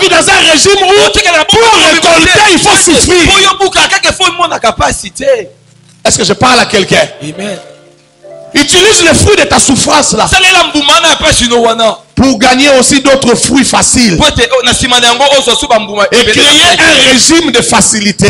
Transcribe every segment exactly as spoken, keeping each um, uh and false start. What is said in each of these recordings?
vis dans un régime où pour récolter, il faut souffrir. Est-ce que je parle à quelqu'un? Amen. Utilise le fruit de ta souffrance là pour gagner aussi d'autres fruits faciles et créer un régime de facilité.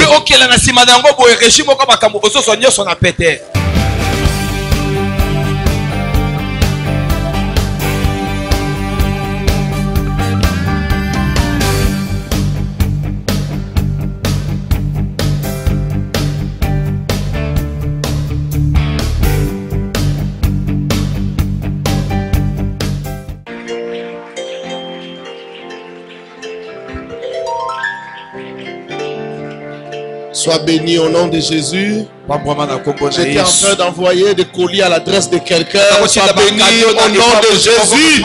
Sois béni au nom de Jésus. J'étais en train d'envoyer des colis à l'adresse de quelqu'un. Sois béni au nom de Jésus.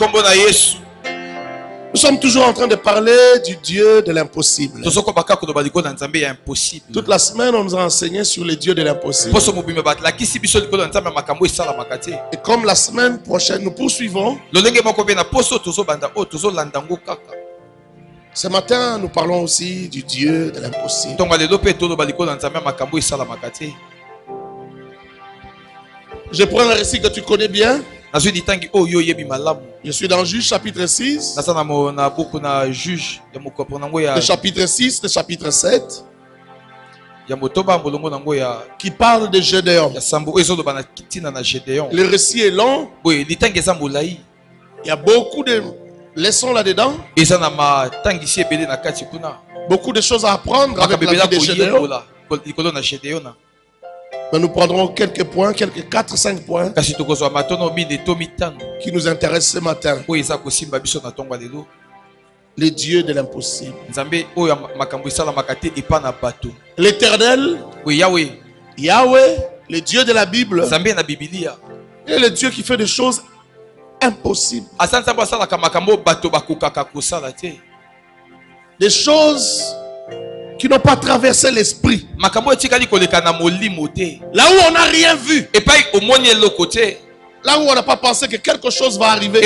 Nous sommes toujours en train de parler du Dieu de l'impossible. Toute la semaine, on nous a enseigné sur le Dieu de l'impossible. Et comme la semaine prochaine, nous poursuivons. Ce matin, nous parlons aussi du Dieu de l'impossible. Je prends un récit que tu connais bien. Je suis dans Juge chapitre six. Le chapitre six, le chapitre sept. Qui parle de Gédéon. Le récit est long. Il y a beaucoup de leçons là-dedans. Beaucoup de choses à apprendre avec la vie de Gédéon. Mais nous prendrons quelques points, quelques quatre cinq points qui nous intéressent ce matin. Le Dieu de l'impossible. L'Éternel, Yahweh, le Dieu de la Bible, est le Dieu qui fait des choses impossibles. Des choses qui n'ont pas traversé l'esprit. Là où on n'a rien vu. Là où on n'a pas pensé que quelque chose va arriver.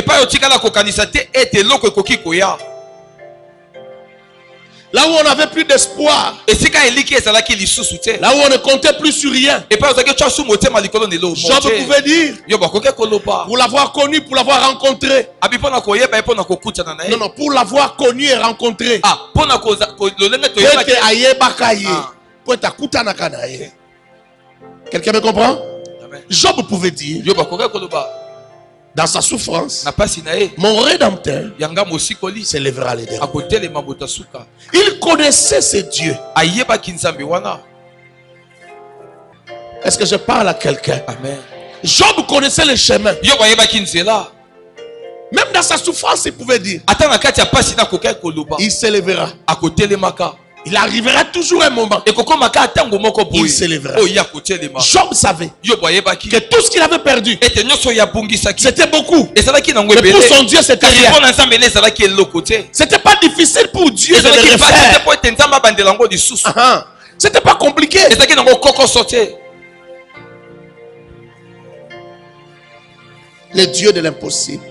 Là où on n'avait plus d'espoir. Là où on ne comptait plus sur rien. Job pouvait dire, pour l'avoir connu, pour l'avoir rencontré. Non, non, pour l'avoir connu et rencontré. Quelqu'un me comprend? Job pouvait dire, dans sa souffrance, mon rédempteur s'élèvera les derniers. Il connaissait ce Dieu. Est-ce que je parle à quelqu'un? Job connaissait le chemin. Même dans sa souffrance, il pouvait dire, il s'élèvera. Il arrivera toujours un moment. Il s'élèvera. Job savait que tout ce qu'il avait perdu, c'était beaucoup. Mais pour son Dieu, c'était rien. C'était pas difficile pour Dieu de le refaire. Uh-huh. C'était pas compliqué. Le Dieu de l'impossible.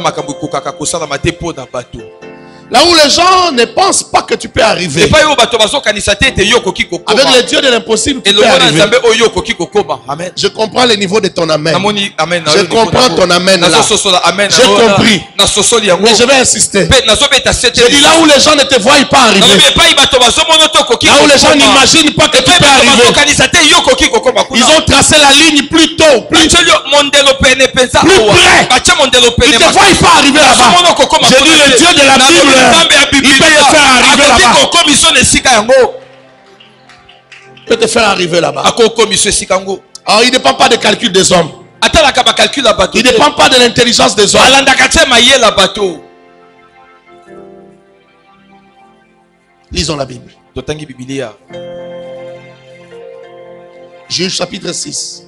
Là où les gens ne pensent pas que tu peux arriver. Avec le Dieu de l'impossible, tu peux arriver. Je comprends le niveau de ton amen. Je comprends ton amen là. J'ai compris. Mais je vais insister. Je dis là où les gens ne te voient pas arriver. Là où les gens n'imaginent pas que tu peux arriver. Ils ont tracé la ligne plus tôt. Plus, plus près. Ils ne te voient pas arriver là-bas. Je dis le Dieu de la Bible, il peut te faire arriver là-bas. Il peut te faire arriver là-bas. Alors il ne dépend pas des calculs des hommes. Il ne dépend pas de l'intelligence des hommes. Lisons la Bible. Juge chapitre six.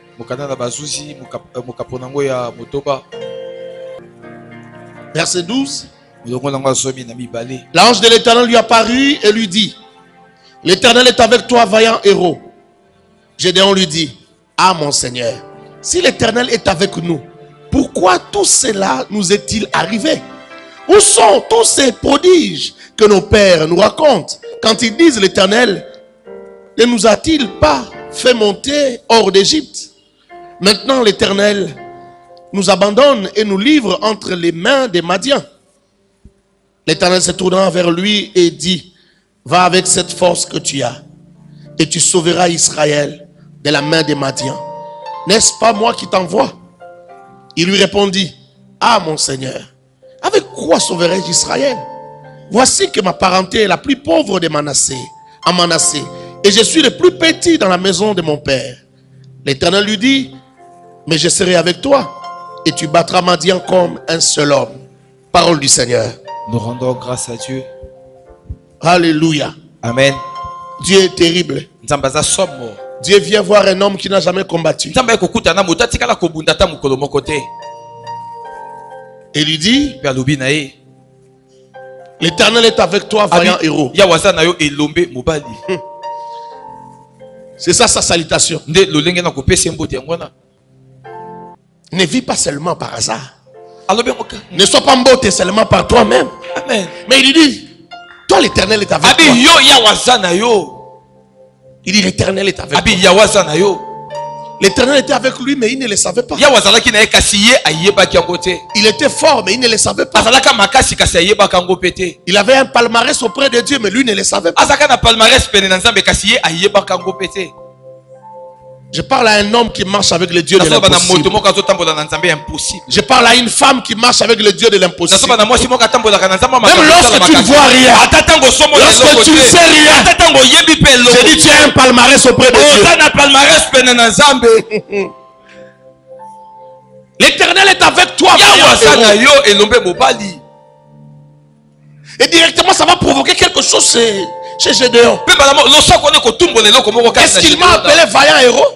Verset douze. L'ange de l'Éternel lui apparut et lui dit, l'Éternel est avec toi, vaillant héros. Gédéon lui dit, ah mon Seigneur, si l'Éternel est avec nous, pourquoi tout cela nous est-il arrivé? Où sont tous ces prodiges que nos pères nous racontent quand ils disent l'Éternel ne nous a-t-il pas fait monter hors d'Égypte? Maintenant l'Éternel nous abandonne et nous livre entre les mains des Madians. L'Éternel se tournant vers lui et dit, va avec cette force que tu as et tu sauveras Israël de la main des Madians. N'est-ce pas moi qui t'envoie? Il lui répondit, ah mon Seigneur, avec quoi sauverai-je Israël? Voici que ma parenté est la plus pauvre de Manassé, à Manassé, et je suis le plus petit dans la maison de mon père. L'Éternel lui dit, mais je serai avec toi et tu battras Madian comme un seul homme. Parole du Seigneur. Nous rendons grâce à Dieu. Alléluia. Amen. Dieu est terrible. Dieu vient voir un homme qui n'a jamais combattu. Et lui dit, l'Éternel est avec toi, vaillant héros. C'est ça sa salutation. Ne vis pas seulement par hasard. Ne sois pas mboté seulement par toi-même. Mais il dit, toi l'Éternel est avec toi. Il dit l'Éternel est avec toi. L'Éternel était avec lui, mais il ne le savait pas. Il était fort, mais il ne le savait pas. Il avait un palmarès auprès de Dieu, mais lui ne le savait pas. Je parle à un homme qui marche avec le Dieu de l'impossible. Je parle à une femme qui marche avec le Dieu de l'impossible. Même lorsque tu ne vois rien, lorsque tu ne sais rien, je dis tu as un palmarès auprès de Dieu. L'Éternel est avec toi. Et directement ça va provoquer quelque chose chez Gédéon. Est-ce qu'il m'a appelé vaillant héros?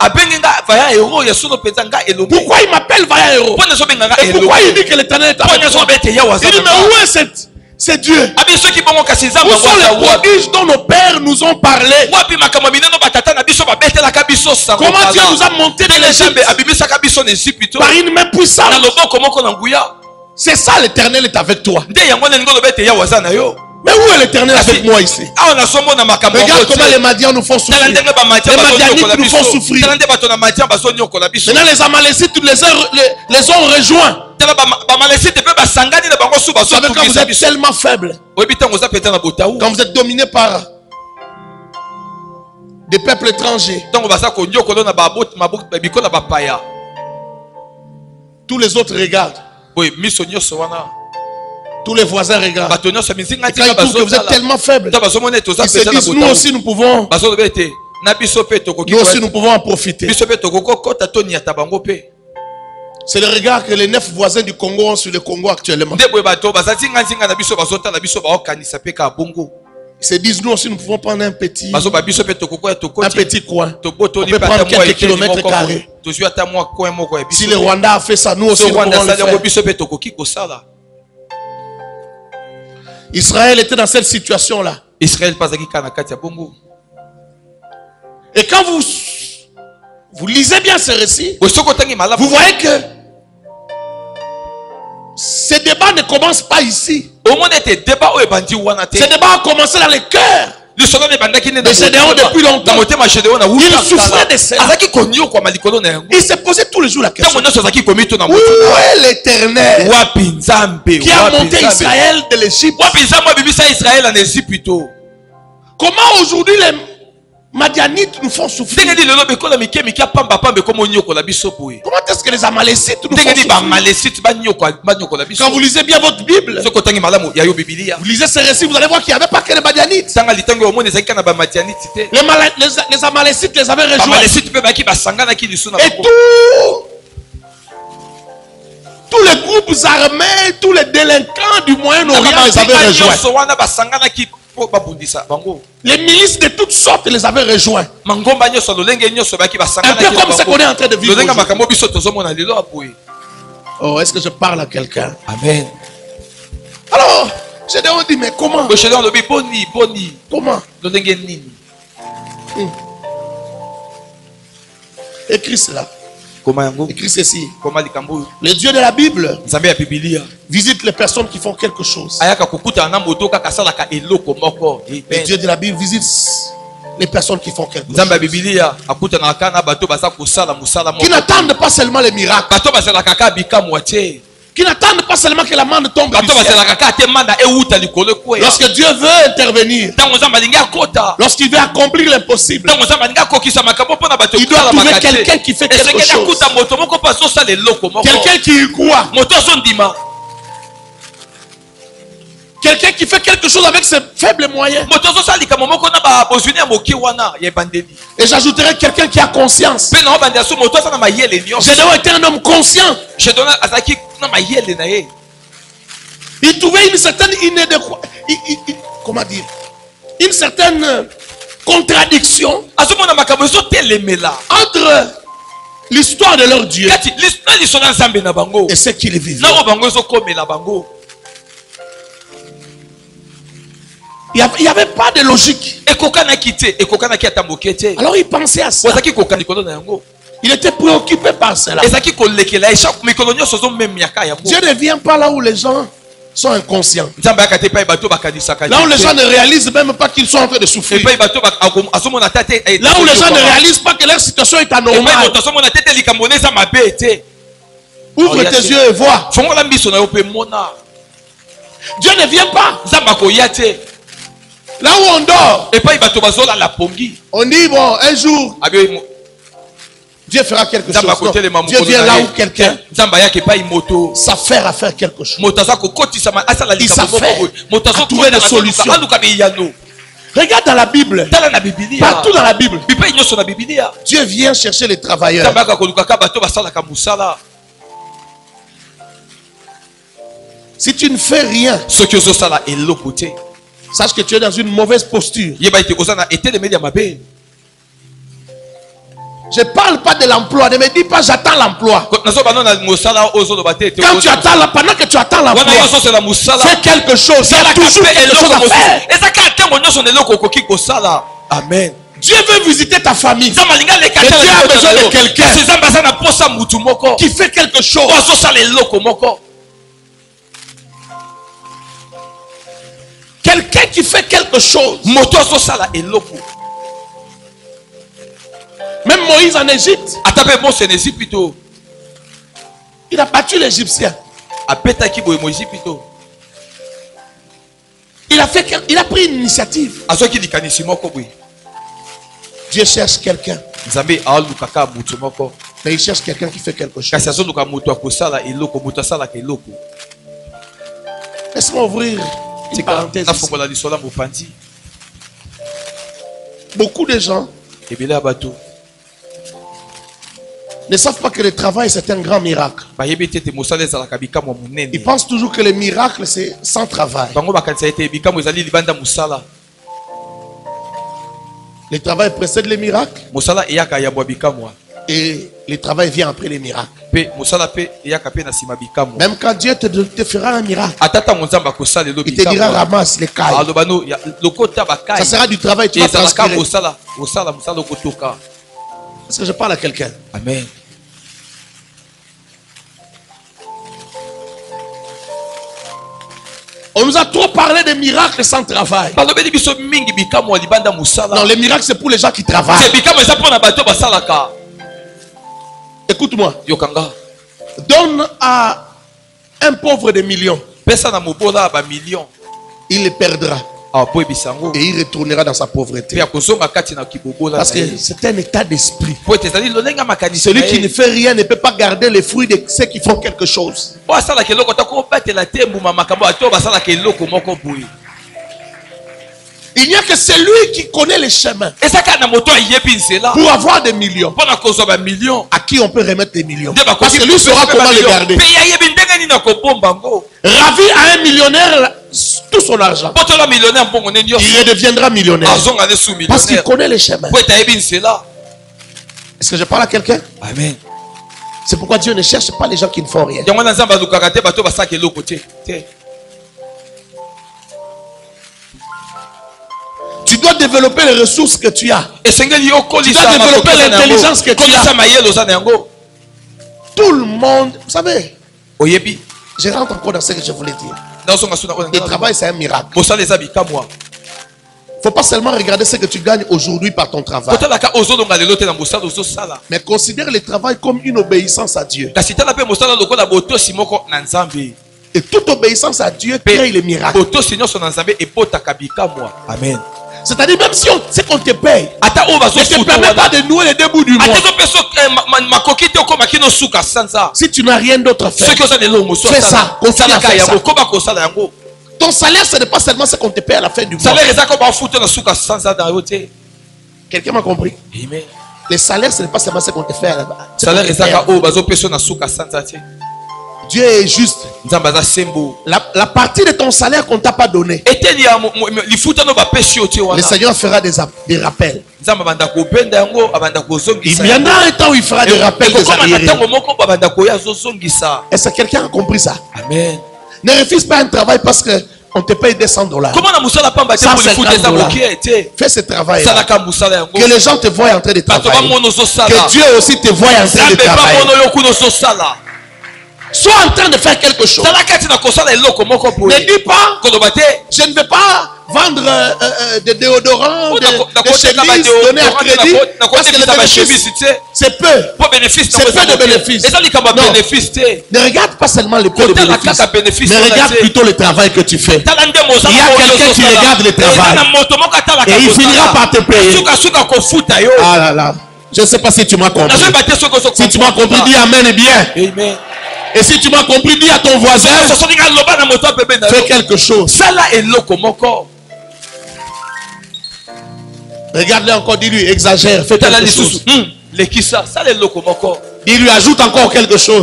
Pourquoi il m'appelle vaillant héros? Et pourquoi il dit que l'Éternel est avec toi? Il dit mais où est cette, c'est Dieu? Où sont les prodiges dont nos pères nous ont parlé? Comment Dieu nous a monté de l'Égypte par une main puissante? C'est ça, l'Éternel est avec toi. Mais où est l'Éternel avec moi ici? Regarde comment les Madians nous font souffrir. Les Madianites nous font souffrir. Maintenant les Amalécites les, les, les ont rejoints. Vous savez quand vous êtes tellement faible, quand vous êtes dominé par des peuples étrangers, tous les autres regardent. Tous les voisins regardent. Et quand ils trouvent que vous êtes tellement faible, ils se disent nous aussi nous pouvons Nous aussi nous pouvons en profiter. C'est le regard que les neuf voisins du Congo ont sur le Congo actuellement. Ils se disent nous aussi nous pouvons prendre un petit un petit coin. On peut prendre quelques kilomètres carrés. Si le Rwanda a fait ça, nous aussi nous pouvons le faire. Israël était dans cette situation-là. Et quand vous, vous lisez bien ce récit, vous voyez que ce débat ne commence pas ici. Ce débat a commencé dans le cœur de Gédéon depuis longtemps. Il souffrait de cela. Il se posait tous les jours la question. Où est l'Éternel qui a monté Israël de l'Égypte? Comment aujourd'hui les Madianites nous font souffrir? Comment est-ce que les Amalécites nous font souffrir? Quand vous lisez bien votre Bible, vous lisez ces récits, vous allez voir qu'il n'y avait pas que les Madianites. Les, les, les Amalécites les avaient rejoints. Et tout, tous les groupes armés, tous les délinquants du Moyen-Orient les avaient rejoints. Les milices de toutes sortes les avaient rejoints. Un peu comme ce qu'on est en train de vivre. Oh, est-ce que je parle à quelqu'un? Amen. Alors, Gédéon dit, mais comment? Comment? Hmm. Écris cela. Écrit ceci. Le Dieu de la Bible visite les personnes qui font quelque chose. Le Dieu de la Bible visite les personnes qui font quelque chose. Qui n'attendent pas seulement les miracles. Qui n'attendent pas seulement que la main tombe du ciel. Lorsque Dieu veut intervenir, lorsqu'il veut accomplir l'impossible, il doit trouver quelqu'un qui fait quelque chose. Quelqu'un qui y croit. Quelqu'un qui fait quelque chose avec ses faibles moyens. Et j'ajouterai quelqu'un qui a conscience. J'ai d'abord été un homme conscient. Il trouvait une certaine inadéquation. Comment dire? Une certaine contradiction entre l'histoire de leur Dieu et ce qu'ils vivent. Il n'y avait pas de logique. Alors il pensait à ça. Il était préoccupé par cela. Dieu ne vient pas là où les gens sont inconscients. Là où les gens ne réalisent même pas qu'ils sont en train de souffrir. Là où les gens ne réalisent pas que leur situation est anormale. Ouvre tes yeux et vois. Dieu ne vient pas. Là où on dort, on dit bon, un jour, Dieu fera quelque chose. Non. Dieu vient là où quelqu'un s'affaire à faire quelque chose. Il s'affaire à trouver des solutions. Regarde dans la Bible. Partout dans la Bible, Dieu vient chercher les travailleurs. Si tu ne fais rien, sache que tu es dans une mauvaise posture. Je ne parle pas de l'emploi. Ne me dis pas j'attends l'emploi. Quand tu attends, pendant que tu attends l'emploi, fais quelque chose. Il y a toujours quelque chose à faire. Amen. Dieu veut visiter ta famille. Mais Dieu a besoin de quelqu'un qui fait quelque chose. Quelqu'un qui fait quelque chose. Même Moïse en Égypte, il a battu l'Égyptien. Il a fait, il a pris une initiative. Dieu cherche quelqu'un. Mais il cherche quelqu'un qui fait quelque chose. Laisse-moi ouvrir une parenthèse ici. Beaucoup de gens ne savent pas que le travail c'est un grand miracle. Ils pensent toujours que le miracle c'est sans travail. Le travail précède les miracles. Et le travail vient après les miracles. Même quand Dieu te, te fera un miracle, il te dira ramasse les cailles. Ça sera du travail. Tu vas transpirer. Est-ce que je parle à quelqu'un? Amen. On nous a trop parlé de miracles sans travail. Non, les miracles c'est pour les gens qui travaillent. Écoute-moi. Donne à un pauvre des millions. Il les perdra. Et il retournera dans sa pauvreté. Parce que c'est un état d'esprit. Celui qui ne fait rien ne peut pas garder les fruits de ceux qui font quelque chose. Il n'y a que celui qui connaît les chemins pour avoir des millions, à qui on peut remettre des millions. Parce que lui saura comment les garder. Ravi à un millionnaire tout son argent, il redeviendra millionnaire parce qu'il connaît les chemins. Est-ce que je parle à quelqu'un? Amen. C'est pourquoi Dieu ne cherche pas les gens qui ne font rien. Tu dois développer les ressources que tu as. Tu dois développer l'intelligence que tu as. monde, vous savez, je rentre encore dans ce que je voulais dire. Le travail, c'est un miracle. Il ne faut pas seulement regarder ce que tu gagnes aujourd'hui par ton travail, mais considère le travail comme une obéissance à Dieu. Et toute obéissance à Dieu crée les miracles. Amen. C'est-à-dire même si on sait qu'on te paye, ne te permet pas de nouer les deux bouts du mois. Si tu n'as rien d'autre à faire, fais ça, continue à faire ça. Ton salaire, ce n'est pas seulement ce qu'on te paye à la fin du mois. Quelqu'un m'a compris? Amen. Le salaire, ce n'est pas seulement ce qu'on te fait à la fin. Dieu est juste. La, la partie de ton salaire qu'on ne t'a pas donné, le Seigneur fera des, des rappels. Il viendra un temps où il fera des rappels des arriérés. Est-ce que quelqu'un a compris ça? Amen. Ne refuse pas un travail parce que on te paye deux cents dollars. Fais ce travail. Que les gens te voient en train de travailler. Que Dieu aussi te voie en train de travailler. Sois en train de faire quelque chose. Ne dis pas, je ne vais pas vendre euh, euh, des déodorants, des, des chemises données à crédit. Parce que le bénéfice, c'est peu. C'est peu de bénéfices. Non. Ne regarde pas seulement le peu de bénéfices, mais regarde plutôt le travail que tu fais. Il y a quelqu'un qui regarde le travail et il finira par te payer. Ah là là. Je ne sais pas si tu m'as compris. Si tu m'as compris, dis Amen et bien. Amen. Et si tu m'as compris, dis à ton voisin, fais quelque chose. Regarde-le encore, dis-lui, exagère, fais quelque chose. Dis-lui, ajoute encore quelque chose.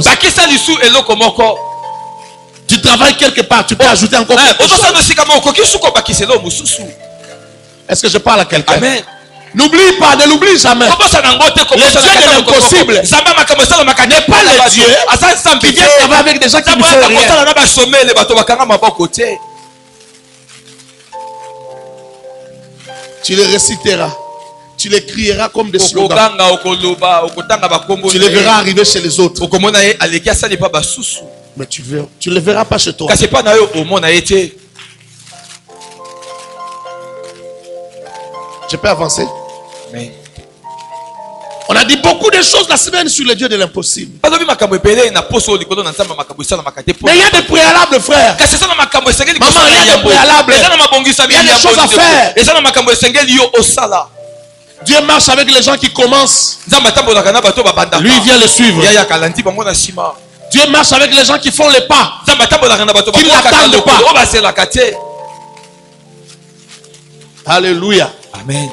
Tu travailles quelque part, tu peux ajouter encore quelque chose. Est-ce que je parle à quelqu'un? Amen. N'oublie pas, ne l'oublie jamais. Le Dieu de l'impossible n'est pas le Dieu qui vient travailler avec des gens qui ne font rien. Tu les réciteras, tu les crieras comme des slogans. Tu les verras arriver chez les autres. Mais tu ne tu les verras pas chez toi. Je peux avancer? Mais on a dit beaucoup de choses la semaine sur le Dieu de l'impossible. Mais il y a des préalables, frère. Maman, il y a des préalables. Il y a des choses à faire. Dieu marche avec les gens qui commencent. Lui, il vient le suivre. Dieu marche avec les gens qui font les pas, qui ne l'attendent pas. Alléluia. Amen.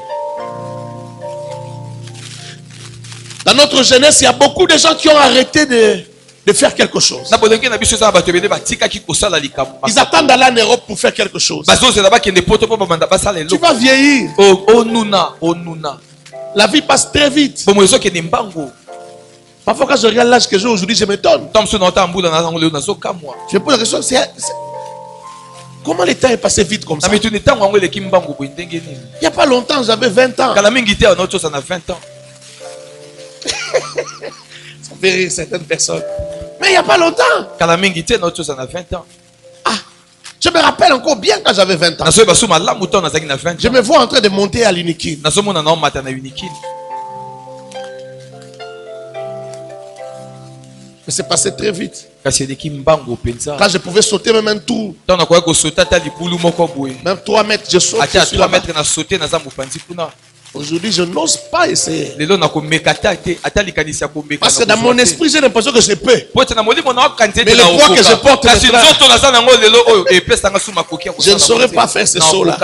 Dans notre jeunesse, il y a beaucoup de gens qui ont arrêté de, de faire quelque chose. Ils attendent d'aller en Europe pour faire quelque chose. Tu vas vieillir. La vie passe très vite. Parfois quand je regarde l'âge que j'ai aujourd'hui, je m'étonne. Je me pose la question, c'est, c'est... comment le temps est passé vite comme ça? Il n'y a pas longtemps, j'avais vingt ans. Ça fait rire certaines personnes. Mais il n'y a pas longtemps. Ah, je me rappelle encore bien quand j'avais vingt ans. Je me vois en train de monter à l'Unikin. Mais c'est passé très vite. Quand je pouvais sauter même un tour, même trois mètres, je saute. Aujourd'hui, je n'ose pas essayer. Parce que dans mon esprit, j'ai l'impression que je peux. Mais le poids que je porte, je ne saurais pas faire ce saut-là.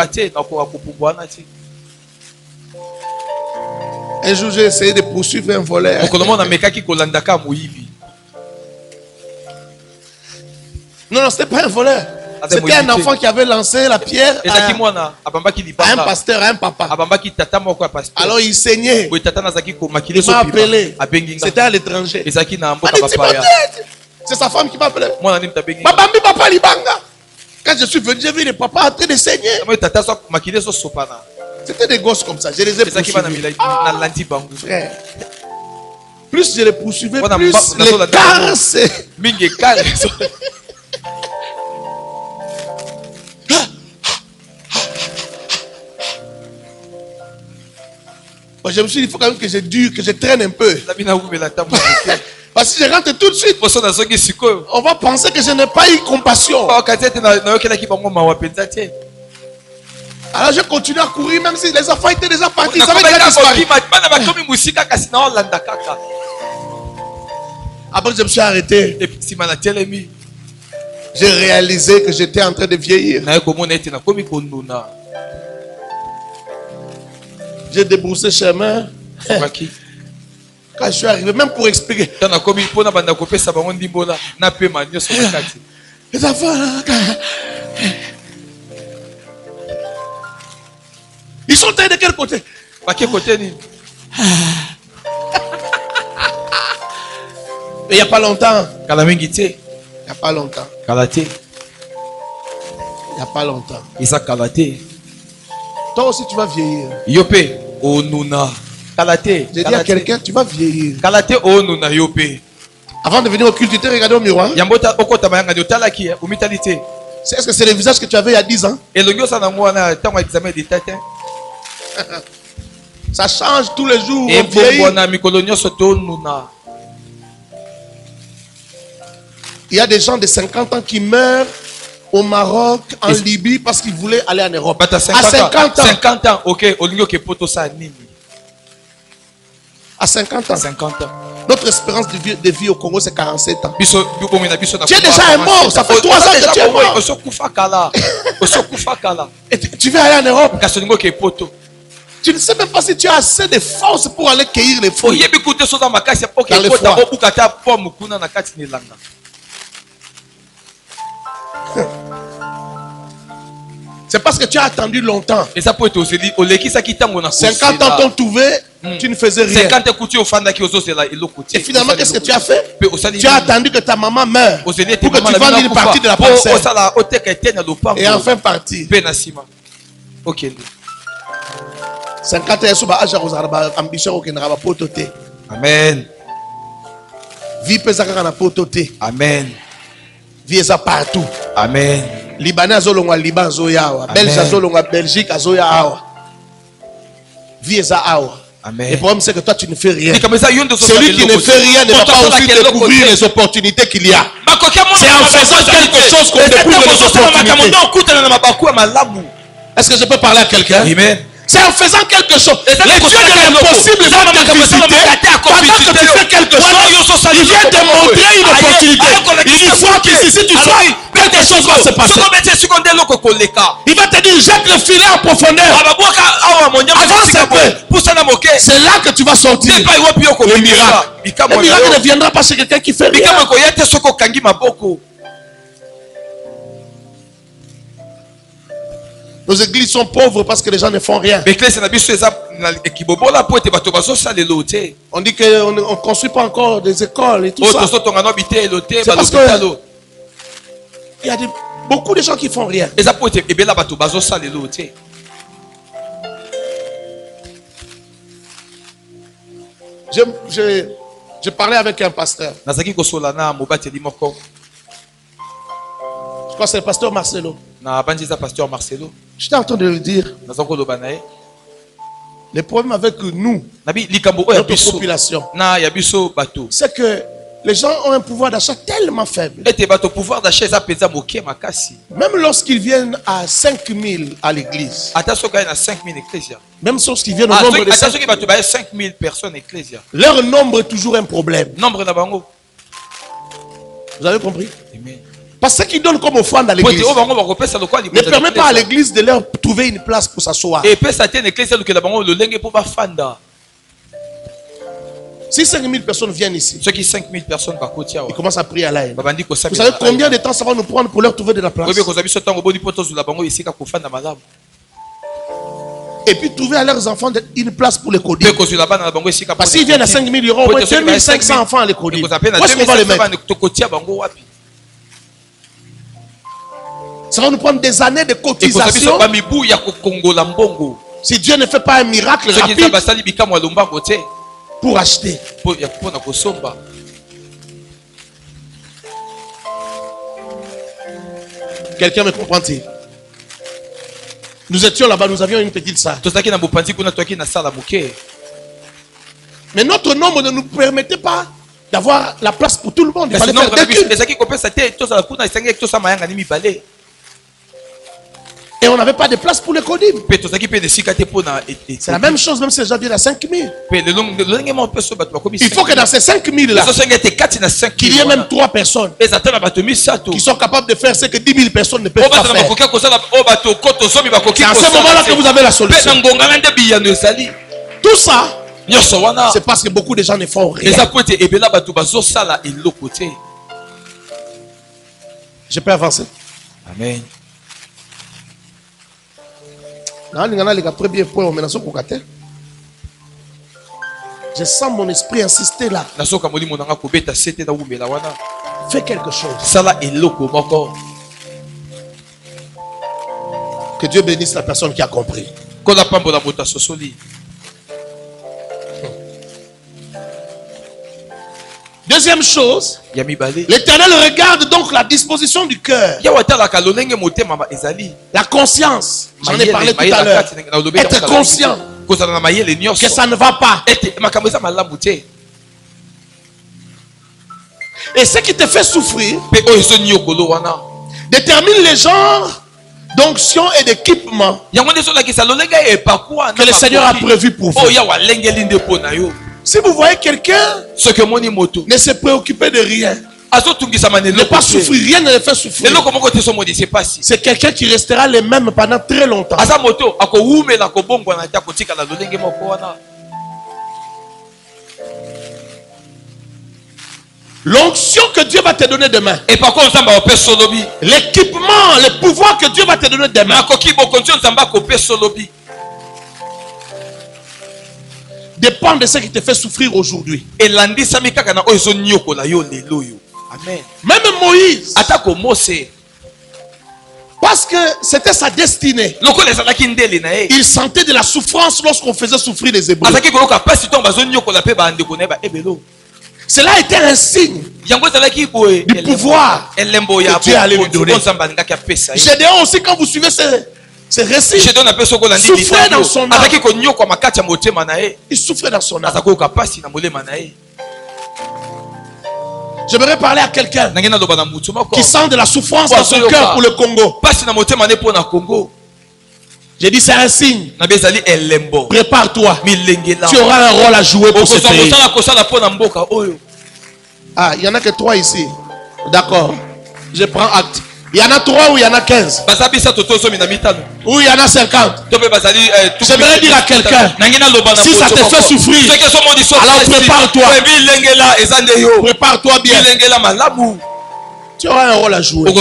Un jour, j'ai essayé de poursuivre un voleur. Non, non, ce n'était pas un voleur. C'était un enfant qui avait lancé la pierre à, à un pasteur, à un papa. Alors il saignait. Il m'a appelé. C'était à l'étranger. C'est sa femme qui m'a appelé. Quand je suis venu, j'ai vu les papas en train de saigner. C'était des gosses comme ça. Je les ai poursuivis. Ah, frère. plus je les poursuivais, plus l'écart c'est... Je me suis dit, il faut quand même que je dure, que je traîne un peu. Parce que je rentre tout de suite, on va penser que je n'ai pas eu compassion. Alors je continue à courir, même si les enfants étaient déjà partis. Ils avaient déjà disparu. Après, je me suis arrêté. J'ai réalisé que j'étais en train de vieillir. J'ai débroussé chemin. Quand je suis arrivé, même pour expliquer. Les enfants, ils sont de quel côté? Il n'y a pas longtemps. Il n'y a pas longtemps. Il n'y a pas longtemps. Toi aussi, tu vas vieillir. Yopé, oh nuna. J'ai dit à quelqu'un, tu vas vieillir. Avant de venir au culte, tu t'es regardé au miroir. Est-ce que c'est le visage que tu avais il y a dix ans? Ça change tous les jours. On vieillit. Il y a des gens de cinquante ans qui meurent au Maroc, en Libye, parce qu'ils voulaient aller en Europe. À cinquante ans. cinquante ans, ok. À cinquante ans. cinquante ans. Notre espérance de vie, de vie au Congo, c'est quarante-sept ans. Tu es déjà mort. Ça fait trois ans que tu es mort. Et tu, tu veux aller en Europe. Tu ne sais même pas si tu as assez de force pour aller cueillir les fruits. Dans le froid. C'est parce que tu as attendu longtemps. cinquante ans t'ont trouvé, mm. tu ne faisais rien. Et finalement, qu'est-ce que tu as fait? Tu as attendu que ta maman meure pour que tu vendes une partie de la parcelle. Et enfin partir. cinquante ans, ambition Amen. Vie pesaka na pototé. Amen. Vie ça partout. Amen. Libanais azolongwa Liban azoyawa, Belge azolongwa Belgique azoyawa. Vie ça awa. Amen. Et le problème c'est que toi tu ne fais rien. Celui qui ne fait rien ne va pas aussi découvrir les opportunités qu'il y a. C'est en faisant quelque chose qu'on découvre les opportunités. Est-ce que je peux parler à quelqu'un? Amen. C'est en faisant quelque chose. Les dieux de l'impossible vont te visiter. Pendant que tu fais quelque chose, il vient te montrer une opportunité. Il dit, vois qu'ici, si tu fais, quelque chose va se passer. Il va te dire, jette le filet en profondeur. Avance un peu. C'est là que tu vas sortir. Le miracle. Le miracle ne viendra pas chez quelqu'un qui fait rien. Nos églises sont pauvres parce que les gens ne font rien. On dit qu'on ne construit pas encore des écoles et tout ça. C'est parce que il y a des, beaucoup de gens qui font rien. Je, je, je parlais avec un pasteur. Je crois que c'est le pasteur Marcelo. J'étais en train de lui dire, le problème avec nous, notre population, c'est que les gens ont un pouvoir d'achat tellement faible. Même lorsqu'ils viennent à cinq mille à l'église, même lorsqu'ils viennent au nombre de cinq mille personnes, leur nombre est toujours un problème. Vous avez compris? Parce que ce qu'ils donnent comme offrande à l'église ne permet pas à l'église de leur trouver une place pour s'asseoir. Si cinq mille personnes viennent ici, ils commencent à prier à l'aide. Vous savez combien de temps ça va nous prendre pour leur trouver de la place? Et puis trouver à leurs enfants une place pour les coder. Parce qu'ils viennent à cinq mille, il y aura au moins deux mille cinq cents enfants à les coder. Où est-ce qu'on va les mettre? Ça va nous prendre des années de cotisation. Si Dieu ne fait pas un miracle rapide. pour acheter. Quelqu'un me comprend-il? Nous étions là-bas, nous avions une petite salle. Mais notre nombre ne nous permettait pas d'avoir la place pour tout le monde. Il fallait faire deux cultes. Et on n'avait pas de place pour les codim. C'est la même chose, même si les gens viennent à cinq mille. Il faut que dans ces cinq mille là, qu'il y ait même trois personnes qui sont capables de faire ce que dix mille personnes ne peuvent pas faire. C'est à ce moment-là que vous avez la solution. Tout ça, c'est parce que beaucoup de gens ne font rien. Je peux avancer. Amen. Je sens mon esprit insister là. Fais quelque chose. Que Dieu bénisse la personne qui a compris. Deuxième chose, l'Éternel regarde donc la disposition du cœur. La conscience, j'en ai parlé tout à l'heure. Être conscient que ça ne va pas. Et ce qui te fait souffrir détermine les genres d'onction et d'équipement que le Seigneur a prévu pour vous. Si vous voyez quelqu'un ne se préoccuper de rien, ne pas souffrir, rien ne le fait souffrir, c'est quelqu'un qui restera le même pendant très longtemps. L'onction que Dieu va te donner demain, l'équipement, le pouvoir que Dieu va te donner demain, dépend de ce qui te fait souffrir aujourd'hui. Même Moïse, parce que c'était sa destinée, il sentait de la souffrance lorsqu'on faisait souffrir les Hébreux. Cela était un signe du pouvoir que Dieu allait lui donner. Gédéon aussi, quand vous suivez ce, ce récit, souffrait dans son âme. Il souffrait dans son âme. J'aimerais parler à quelqu'un qui sent de la souffrance dans son cœur pour le Congo. J'ai dit c'est un signe. Prépare-toi. Tu auras un rôle à jouer pour ce pays. Ah, il n'y en a que trois ici. D'accord. Je prends acte. Il y en a trois ou il y en a quinze? Ou il y en a cinquante? J'aimerais dire à quelqu'un, si ça te fait souffrir, alors prépare-toi. Prépare-toi bien. Tu auras un rôle à jouer.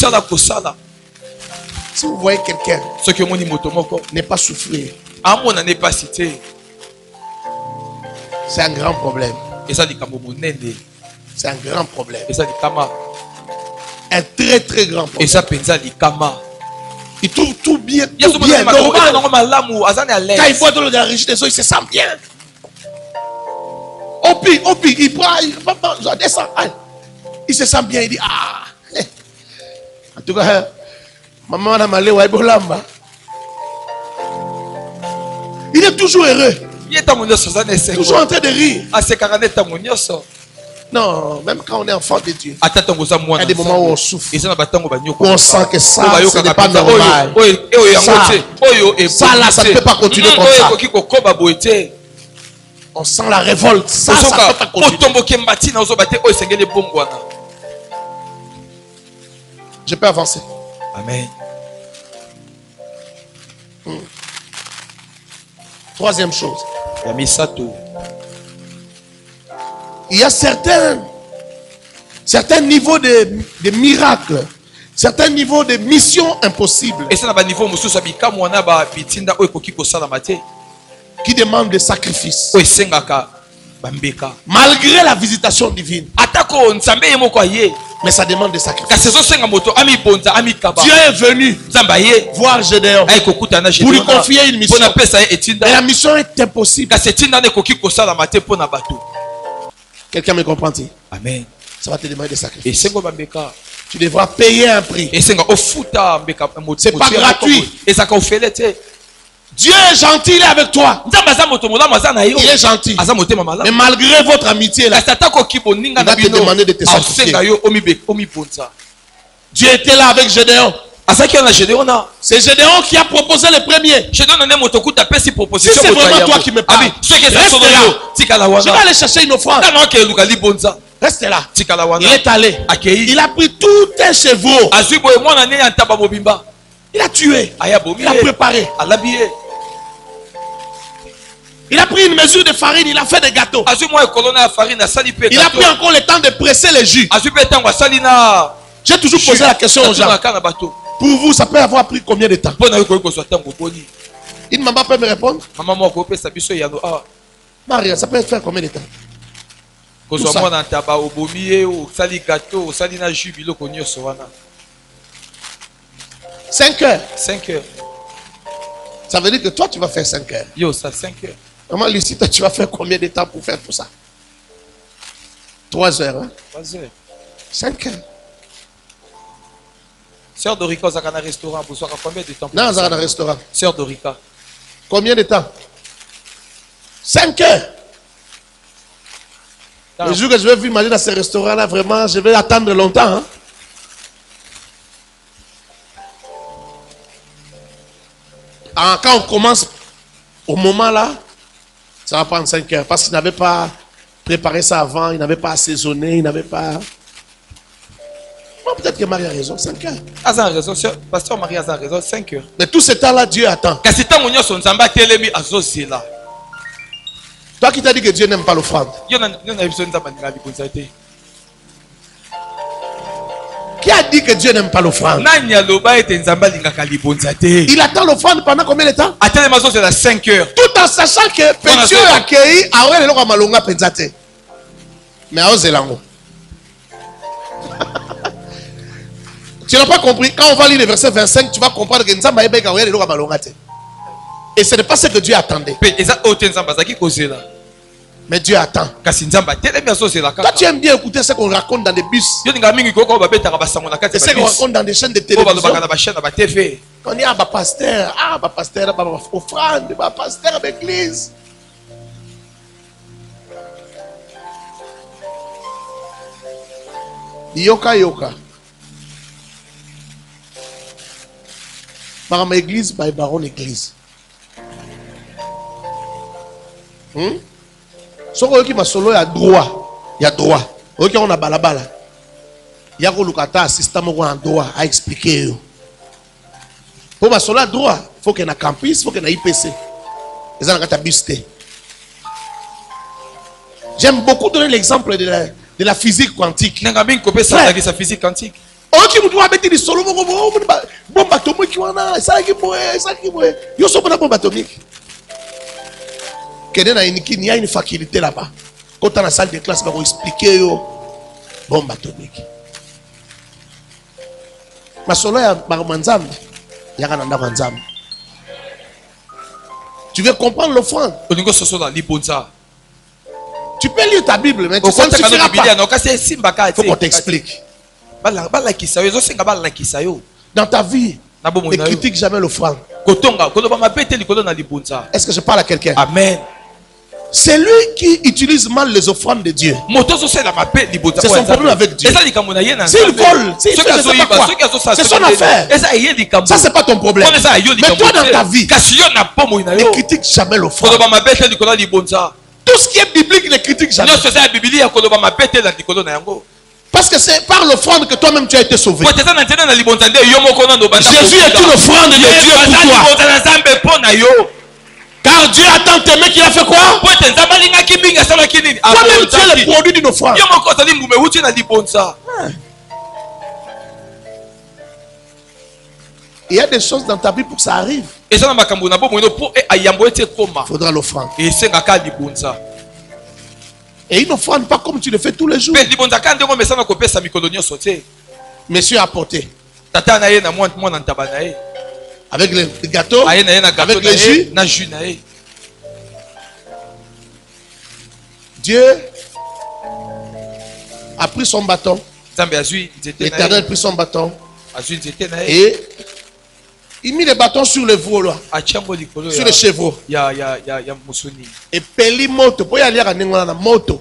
Si vous voyez quelqu'un ne pas souffrir, c'est un grand problème. C'est un grand problème. Un très très grand problème. Il trouve tout bien, tout bien, normal. Quand il voit dans la régie des eaux, il se sent bien. Au pire, au pire, il prend, il descend. Il se sent bien, il dit ah. En tout cas, maman n'a malé ou Ibolamba. Il est toujours heureux. Toujours en train de rire. Non, même quand on est enfant de Dieu, il y a des moments où on souffre, où on sent que ça, ce n'est pas normal. Ça, ça là, ça ne peut pas continuer comme ça. On sent la révolte. Ça, ça ne peut pas continuer. Je peux avancer. Amen. Hmm. Troisième chose. Il y a certains, certains niveaux de, de miracles, certains niveaux de missions impossibles qui demandent des sacrifices. Malgré la visitation divine. Mais ça demande des sacrifices. Dieu est venu voir Gédéon pour lui confier une mission. Et la mission est impossible. Quelqu'un me comprend-il? Amen. Ça va te demander des sacrifices. Tu devras payer un prix. C'est pas gratuit. Dieu est gentil, il est avec toi. Il est gentil. Mais malgré votre amitié, là, il va te demander de te sacrifier. Dieu était là avec Gédéon. C'est Gédéon qui a proposé le premier. Si c'est vraiment toi qui me parles, reste là. Je vais aller chercher une offrande. Reste là. Il est allé. Il a pris tout un chevaux. Il a tué. Il a préparé. Il a pris une mesure de farine. Il a fait des gâteaux. Il a pris encore le temps de presser les jus. J'ai toujours posé la question aux gens. Pour vous, ça peut avoir pris combien de temps? Une maman peut me répondre? Maria, ça peut faire combien de temps? cinq heures. cinq heures. Ça veut dire que toi, tu vas faire cinq heures. Yo, ça cinq heures. Maman Lucie, toi, tu vas faire combien de temps pour faire tout ça? trois heures. Hein? trois heures. cinq heures. Sœur Dorika, vous avez un restaurant. Vous avez combien de temps? Non, vous avez un restaurant. Sœur Dorika. Combien de temps? cinq heures. Le jour que je vais vous imaginer dans ce restaurant-là, vraiment, je vais attendre longtemps. Hein? Ah, quand on commence au moment là, ça va prendre cinq heures. Parce qu'il n'avait pas préparé ça avant, il n'avait pas assaisonné, il n'avait pas... Bon, peut-être que Marie a raison, cinq heures. Ah, a raison, pasteur Marie a raison, cinq heures. Mais tout ce temps-là, Dieu attend. Toi qui t'as dit que Dieu n'aime pas l'offrande. Qui a dit que Dieu n'aime pas l'offrande? Il attend l'offrande pendant combien de temps? cinq heures. Tout en sachant que Dieu a accueilli Aouel et Lora Malonga Penzate. Mais à Ozelango. Tu n'as pas compris. Quand on va lire le verset vingt-cinq, tu vas comprendre que Nzamba Ebek Aouel et Lora Malonga. Et ce n'est pas ce que Dieu attendait. Mais Dieu attend. Toi, tu aimes bien écouter ce qu'on raconte dans les bus. Et ce qu'on raconte dans des chaînes de télévision. On dit, ah, bah, pasteur, ah, bah, pasteur, bah, offrande, bah, pasteur d'église. Yoka, yoka. Par ma église, bah, baron église. Hmm? Ce qui m'a solo, il y a droit. Il y a droit. Ok, on a balabala. Il y a un assistant en droit à expliquer. Pour ma solo, droit. Il faut qu'il y ait un campus, il faut qu'il y ait un I P C. Les gens ont un busté. J'aime beaucoup donner l'exemple de la, de la physique quantique. La physique quantique. Ok, vous doit mettre des solo. Bombe atomique. Ça qui est ça qui est. Yo, so bombe atomique. Il y a une faculté là-bas. Quand on a la salle de classe, on va expliquer yo bombe atomique. Ma solo ya manzam, ya kananda manzam. Tu veux comprendre l'offrande? Tu peux lire ta Bible, mais tu ne suffira pas. Il faut qu'on t'explique. Dans ta vie, ne critique jamais l'offrande. Est-ce que je parle à quelqu'un? Amen. C'est lui qui utilise mal les offrandes de Dieu. C'est son problème avec Dieu. S'il vole, s'il fait je sais pas quoi, c'est son affaire. Ça, c'est pas ton problème. Mais toi, dans ta vie, ne critique jamais l'offrande. Tout ce qui est biblique, ne critique jamais. Parce que c'est par l'offrande que toi-même tu as été sauvé. Jésus est une offrande de Dieu pour toi. Car Dieu a tant aimé qu'il a fait quoi? Toi-même tu es le produit d'une offrande. Il y a des choses dans ta vie pour que ça arrive. Il faudra l'offrande. Et il n'offrande pas comme tu le fais tous les jours. Monsieur a apporté. Avec le gâteau, avec le jus. Dieu a pris son bâton. L'Éternel a pris son bâton. Et il mit les bâtons sur le veau là. Sur les chevaux. Et peli moto. Pour y aller à la moto.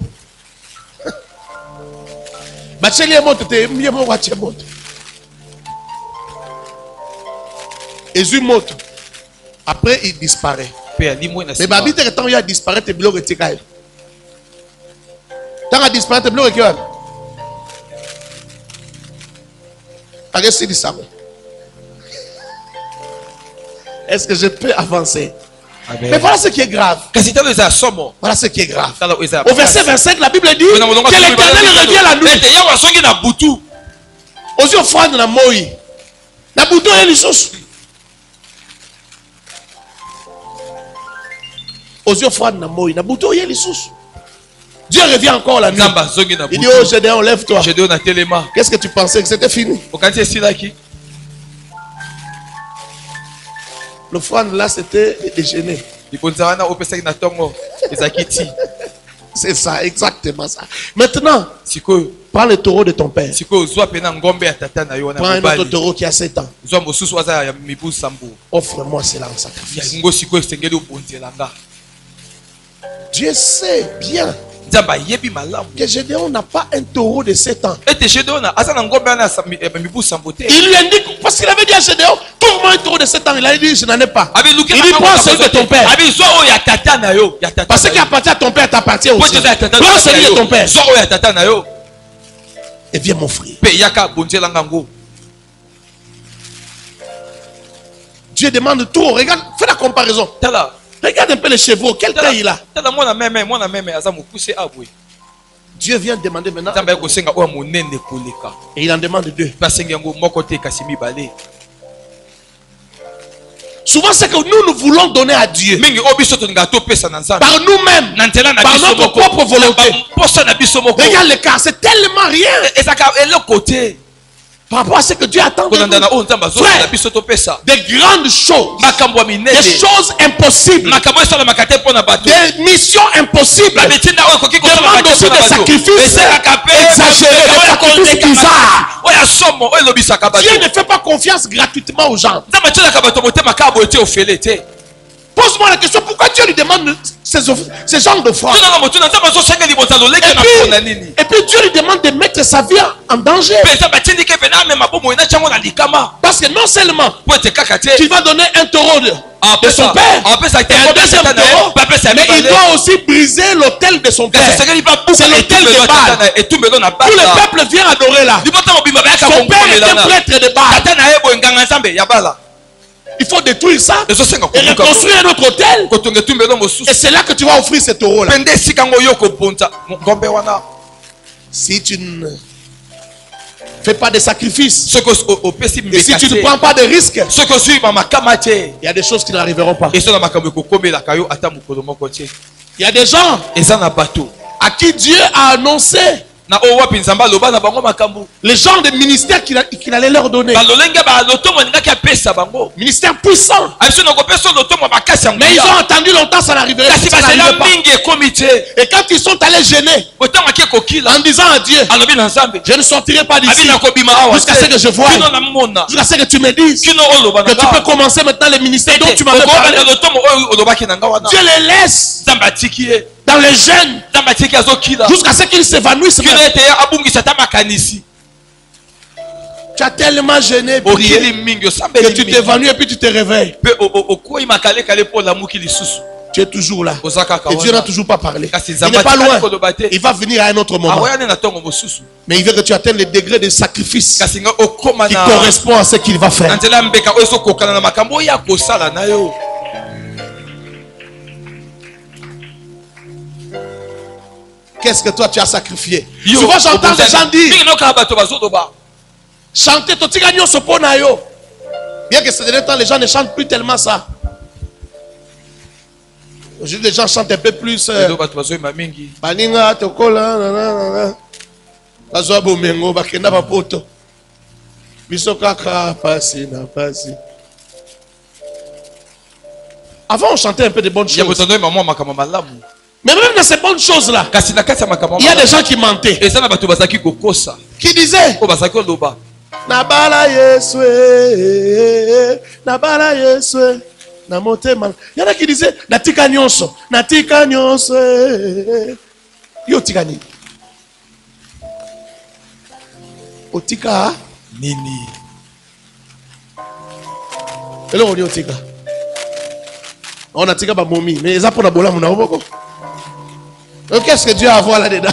Bacheli moto te mieux mo wache moto. Jésus moto. Après il disparaît. Mais babi te quand il a disparu te bloque tikaï. Tant a disparu te bloque quoi? Est-ce que je peux avancer? Amen. Mais voilà ce qui est grave. Voilà ce qui est grave. Au verset vingt-cinq, la Bible dit que l'Éternel revient la nuit. Aux yeux froids de la moï. La bouton est l'issous. Aux yeux froids de la moï. La bouton est l'issous. Dieu revient encore la nuit. Il dit, oh Gédéon, lève-toi. Qu'est-ce que tu pensais que c'était fini? L'offrande là, c'était le déjeuner. C'est ça, exactement ça. Maintenant, prends le taureau de ton père. Prends un autre taureau qui a sept ans. Offre-moi cela en sacrifice. Dieu sait bien que Gédéon n'a pas un taureau de sept ans. Il lui indique, parce qu'il avait dit à Gédéon, trouve-moi un taureau de sept ans. Il a dit, je n'en ai pas. Il dit, prends celui de ton père. Parce qu'il appartient à ton père, t'appartient aussi. Prends celui de ton père. Et viens m'offrir. Dieu demande tout. Regarde, fais la comparaison. Regarde un peu les chevaux, quelle taille il a. Dieu vient demander maintenant. Et il en demande deux. Souvent, c'est que nous, nous voulons donner à Dieu par nous-mêmes, par notre propre volonté. Regarde le cas, c'est tellement rien par rapport à ce que Dieu attend de nous. Frère, des grandes choses, des choses impossibles, des missions impossibles, demandent aussi des sacrifices exagérés, des sacrifices bizarres. Dieu ne fait pas confiance gratuitement aux gens. Pose-moi la question, pourquoi Dieu lui demande ces, ces genres d'offrandes? Et puis, et puis Dieu lui demande de mettre sa vie en danger. Parce que non seulement tu vas donner un taureau de, de son père et un deuxième taureau, mais il doit aussi briser l'autel de son père. C'est l'autel de Baal. Tout le peuple vient adorer là. Son père est un prêtre de Baal. Il faut détruire ça et reconstruire un autre hôtel. Et c'est là que tu vas offrir ce taureau là. Si tu ne fais pas de sacrifices, et si tu ne prends pas de risques, il y a des choses qui n'arriveront pas. Il y a des gens à qui Dieu a annoncé les gens de ministère qu'il allait leur donner. Ministère puissant. Mais ils ont attendu longtemps, ça n'arriverait pas. Et quand ils sont allés gêner en disant à Dieu, je ne sortirai pas d'ici jusqu'à ce que je voie, jusqu'à ce que tu me dises que tu peux commencer maintenant le ministère dont tu m'avais parlé. Dieu les laisse dans les jeunes jusqu'à ce qu'ils s'évanouissent. Tu as tellement gêné que tu t'évanouis et puis tu te réveilles. Tu es toujours là. Et Dieu n'a toujours pas parlé. Il n'est pas loin. Il va venir à un autre moment. Mais il veut que tu atteignes le degré de sacrifice qui correspond à ce qu'il va faire. Qu'est-ce que toi tu as sacrifié? Souvent j'entends des gens dire chanter totigagnon soponayo. Bien que ces derniers temps les gens ne chantent plus tellement ça. Aujourd'hui, les gens chantent un peu plus. Euh, Baninga, tokola, nanana. Bazwa bomengo, bakenda bapoto. Biso kaka, pasi, na pasi. Avant, on chantait un peu de bonnes choses. Mais même dans ces bonnes choses-là, il y a des gens qui mentaient. Qui disaient Nabala Yeswe, Nabala Yeswe, Namotema. Il y en a qui disaient Natika Nyonso, Natika Nyonso. Yo Tikani. Otika Nini. Et là, on dit Otika. On a tika ba momi, mais ça pour la bola mon aboko. Qu'est-ce que Dieu a à voir là-dedans?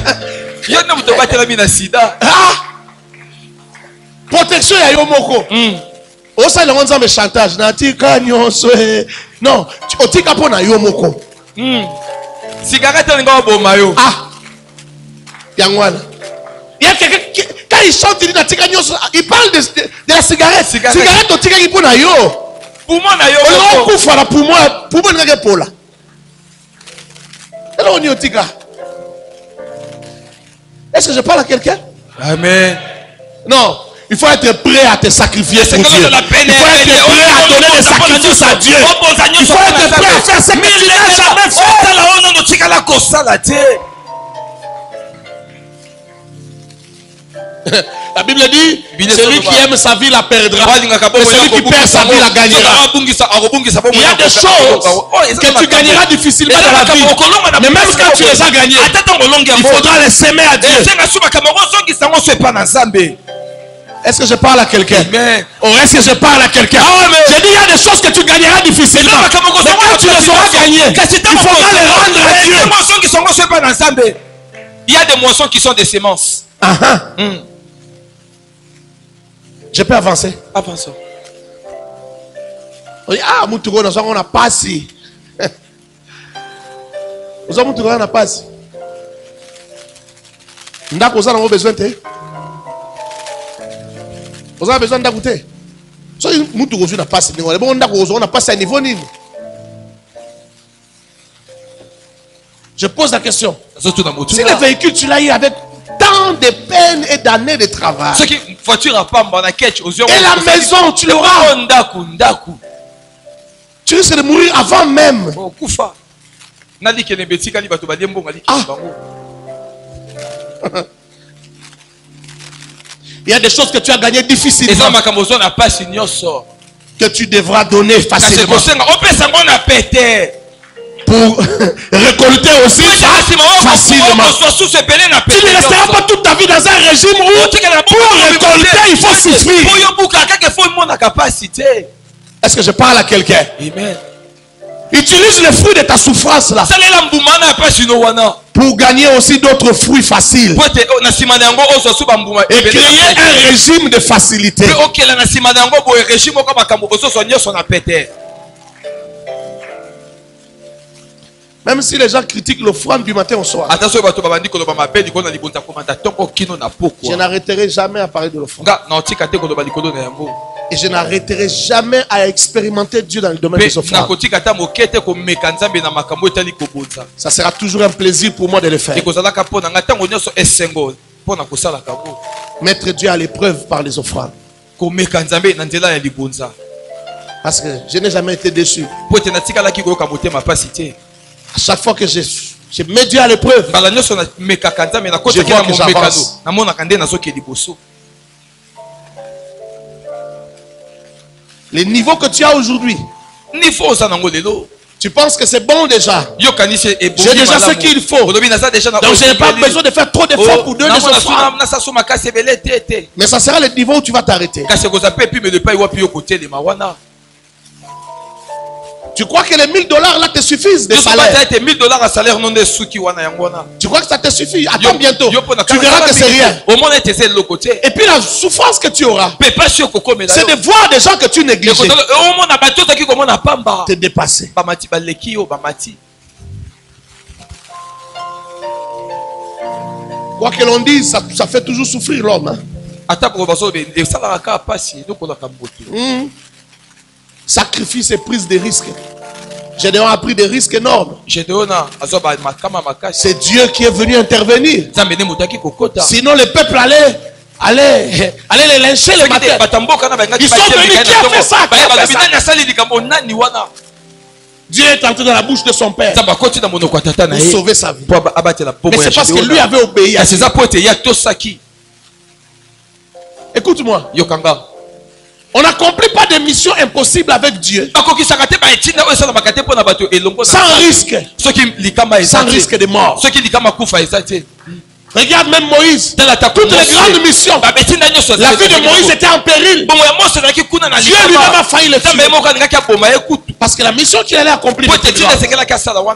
Ah! Protection ya yomoko. O ça le rendre chantage na tika nyonso. Non, o tika pona yomoko. Hmm. Cigarette ngo boma yo. Ah. Yangwana. Il y a quelqu'un qui quand il chante il dit na tika nyonso, il parle de, de, de la cigarette. Cigarette, cigarette o tika ki pona yo. Pour moi, pour moi, pour moi, pour moi, est-ce que je parle à quelqu'un? Amen. Non, il faut être prêt à te sacrifier pour Dieu. Il faut être prêt à donner des sacrifices à Dieu. Il faut être prêt à faire ce que tu n'as jamais fait. La Bible dit, celui qui aime sa vie la perdra, mais celui qui perd sa vie la gagnera. Il y a des choses que tu gagneras difficilement dans la vie, mais même quand tu les as gagnées, il faudra les semer à Dieu. Est-ce que je parle à quelqu'un? Ou est-ce que je parle à quelqu'un? J'ai dit, il y a des choses que tu gagneras difficilement, mais quand tu les auras gagnées, il faudra les rendre à Dieu. Il y a des moissons qui sont des semences. Uh-huh. Mm. Je peux avancer? Avançons. Ah, Moutougo, on n'a pas si. Nous avons Moutougo, on n'a pas si. Nous avons besoin de. Nous avons besoin d'écouter. Si Moutougo, on n'a pas si. On n'a pas si à niveau ni. Je pose la question. Si le véhicule, tu l'as eu avec tant de peine et d'années de travail. Et la maison, tu l'auras. Tu risques de mourir avant même. Ah. Il y a des choses que tu as gagnées difficilement, que tu devras donner facilement. Pour récolter aussi facilement. Tu ne resteras pas toute ta vie dans un régime où pour récolter il faut souffrir. Est-ce que je parle à quelqu'un? Utilise les fruits de ta souffrance là pour gagner aussi d'autres fruits faciles et créer un régime de facilité. Même si les gens critiquent l'offrande du matin au soir, je n'arrêterai jamais à parler de l'offrande. Et je n'arrêterai jamais à expérimenter Dieu dans le domaine des offrandes. Ça sera toujours un plaisir pour moi de le faire. Mettre Dieu à l'épreuve par les offrandes. Parce que je n'ai jamais été déçu. À chaque fois que je, je mets Dieu à l'épreuve, je vois que j'avance. Les niveaux que tu as aujourd'hui, tu penses que c'est bon déjà? J'ai déjà ce qu'il faut. Donc je n'ai pas besoin de faire trop d'efforts pour donner des offrandes. Mais ça sera le niveau où tu vas t'arrêter. Tu crois que les mille dollars là te suffisent de salaire? Tu crois que ça te suffit? Attends bientôt. Tu verras que c'est rien. Et puis la souffrance que tu auras, c'est de voir des gens que tu négligeais te dépasser. Quoi que l'on dise, ça, ça fait toujours souffrir l'homme. Hein? Mmh. Sacrifice et prise de risque. Gédéon a pris des risques énormes. C'est Dieu qui est venu intervenir. Sinon le peuple allait allait allait les lyncher le matin. Ils sont venus, qui a fait ça, qui a fait ça? Dieu est entré dans la bouche de son père pour sauver sa vie. Mais c'est parce que lui avait obéi à Dieu. Écoute-moi. On n'accomplit pas de mission impossible avec Dieu sans risque. Sans risque de mort. Regarde même Moïse. Toutes les grandes missions. La vie de Moïse était en péril. Dieu lui-même a failli le tuer. Parce que la mission qu'il allait accomplir était grande.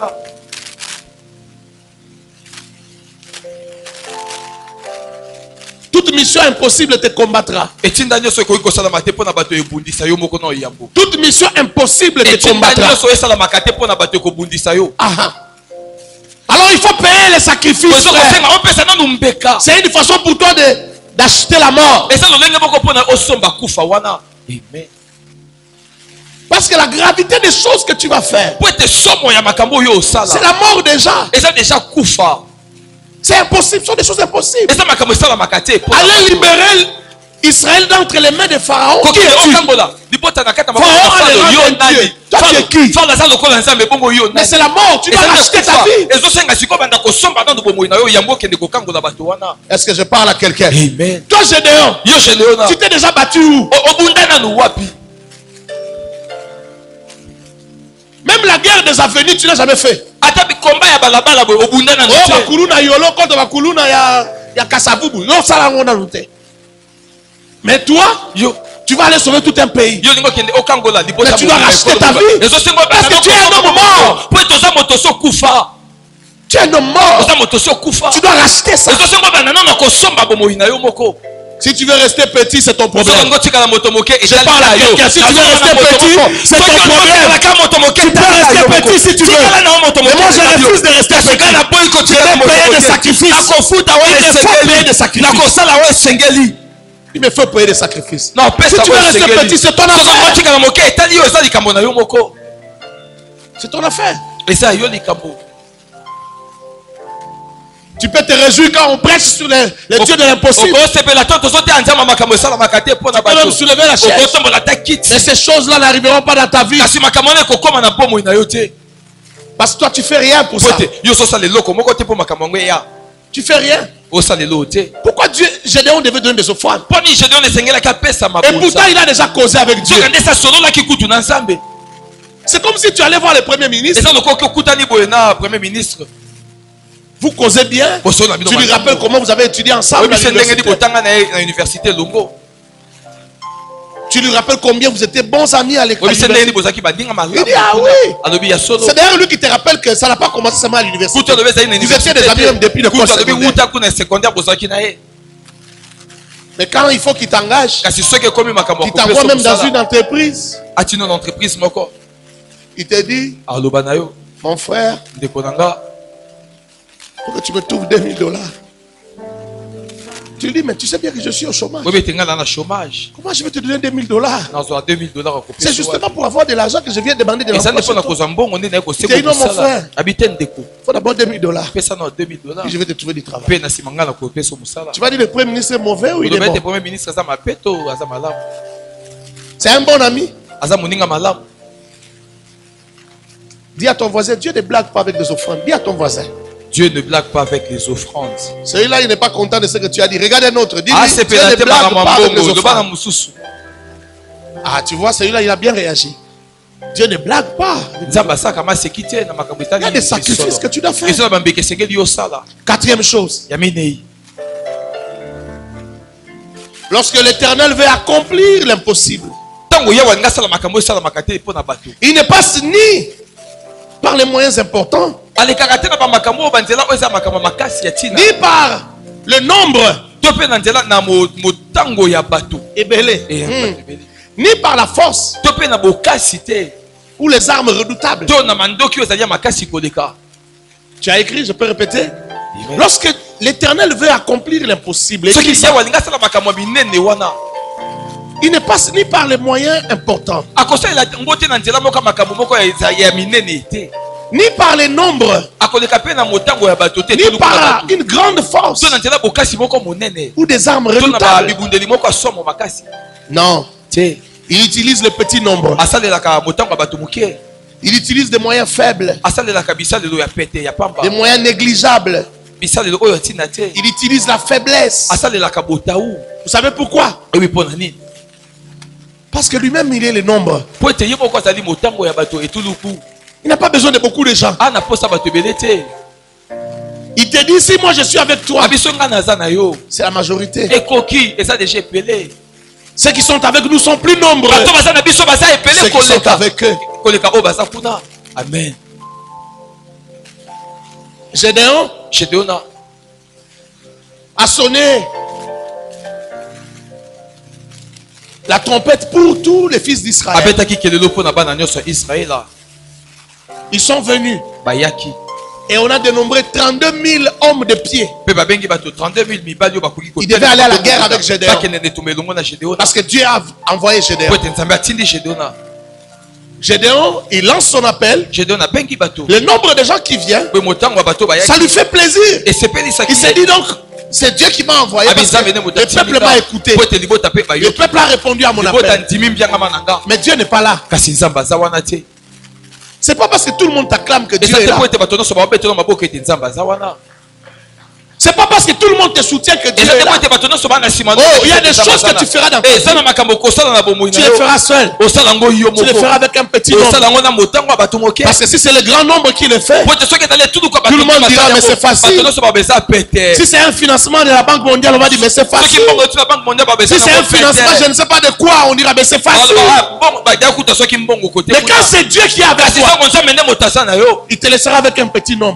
Toute mission impossible te combattra. Toute mission impossible te combattra. Aha. Alors il faut payer les sacrifices. C'est une façon pour toi d'acheter la mort. Amen. Parce que la gravité des choses que tu vas faire, c'est la mort déjà. C'est impossible, ce sont des choses impossibles. Allez libérer Israël d'entre les mains de Pharaon. Qui es-tu? Pharaon a les mains de Dieu. Toi tu es qui? Mais c'est la mort, tu dois racheter ta vie. Est-ce que je parle à quelqu'un? Toi Gédéon, tu t'es déjà battu où? Même la guerre des avenirs, tu n'as jamais fait. Mais toi, tu vas aller sauver tout un pays. Mais tu dois racheter ta vie. Parce que tu es un homme mort. Tu es un homme mort. Tu dois racheter ça. Si tu veux rester petit, c'est ton problème. Je parle à quelqu'un. Si tu veux rester petit, c'est ton problème. Tu peux rester petit si tu veux. Mais moi, je refuse de rester petit. Je vais payer des sacrifices. Il me faut payer des sacrifices. Il me faut payer des sacrifices. Si tu veux rester petit, c'est ton affaire. C'est ton affaire. Tu peux te réjouir quand on prêche sur les, les dieux de l'impossible. Tu peux même soulever la chaise. Mais ces choses-là n'arriveront pas dans ta vie. Parce que toi, tu fais rien pour ça. Tu fais rien. Pourquoi Dieu, Gédéon devait donner des offrandes? Et pourtant, il a déjà causé avec Dieu. C'est comme si tu allais voir le premier ministre. Vous causez bien. Tu lui rappelles comment vous avez étudié ensemble à l'université. Tu lui rappelles combien vous étiez bons amis à l'école. Il dit ah oui. C'est d'ailleurs lui qui te rappelle que ça n'a pas commencé seulement à l'université. Vous étiez des amis même depuis le cours secondaire. Mais quand il faut qu'il t'engage, il t'envoie même dans une entreprise. Il te dit, mon frère, pour que tu me trouves deux mille dollars. Tu lui dis, mais tu sais bien que je suis au chômage. Comment je vais te donner deux mille dollars? C'est justement pour avoir de l'argent que je viens demander de l'emploi. Tu dis, non mon frère, il faut d'abord deux mille dollars. Puis je vais te trouver du travail. Tu vas dire le premier ministre est mauvais ou il est bon? C'est un bon ami. Dis à ton voisin, Dieu ne blague pas avec des offrandes. Dis à ton voisin. Dieu ne blague pas avec les offrandes. Celui-là, il n'est pas content de ce que tu as dit. Regarde un autre. Dis-lui, ah, Dieu ne blague pas avec les offrandes. Ah, tu vois, celui-là, il a bien réagi. Dieu ne blague pas. Il y a des sacrifices que tu dois faire. Quatrième chose. Lorsque l'Éternel veut accomplir l'impossible, il ne passe ni par les moyens importants, ni par le nombre ébélé, hmm. ni par la force ou les armes redoutables. Tu as écrit, je peux répéter. Lorsque l'Éternel veut accomplir l'impossible, il Il ne passe ni par les moyens importants, ni par les nombres, ni par une grande force ou des armes redoutables. Non. Il utilise le petit nombre. Il utilise des moyens faibles, des moyens négligeables. Il utilise la faiblesse. Vous savez pourquoi? Parce que lui-même, il est le nombre. Il n'a pas besoin de beaucoup de gens. Il te dit, si moi je suis avec toi, c'est la majorité. Ceux qui sont avec nous sont plus nombreux. Ceux qui sont avec eux. Amen. Gédéon a sonné la trompette pour tous les fils d'Israël. Ils sont venus. Et on a dénombré trente-deux mille hommes de pied. Ils devaient aller à la guerre avec Gédéon. Parce que Dieu a envoyé Gédéon. Gédéon, il lance son appel. Le nombre de gens qui viennent, ça lui fait plaisir. Il s'est dit donc, c'est Dieu qui m'a envoyé. Parce que le peuple m'a écouté. Le peuple a répondu à mon appel. Mais Dieu n'est pas là. C'est pas parce que tout le monde t'acclame que Dieu est là. C'est pas parce que tout le monde te soutient que Dieu est là. Oh, il y a des choses que tu feras dans ta vie. Tu les feras seul. Tu les feras avec un petit nombre. Parce que si c'est le grand nombre qui le fait, tout le monde dira mais c'est facile. Si c'est un financement de la Banque mondiale, on va dire mais c'est facile. Si c'est un financement je ne sais pas de quoi, on dira mais c'est facile. Mais quand c'est Dieu qui est avec toi, il te laissera avec un petit nombre.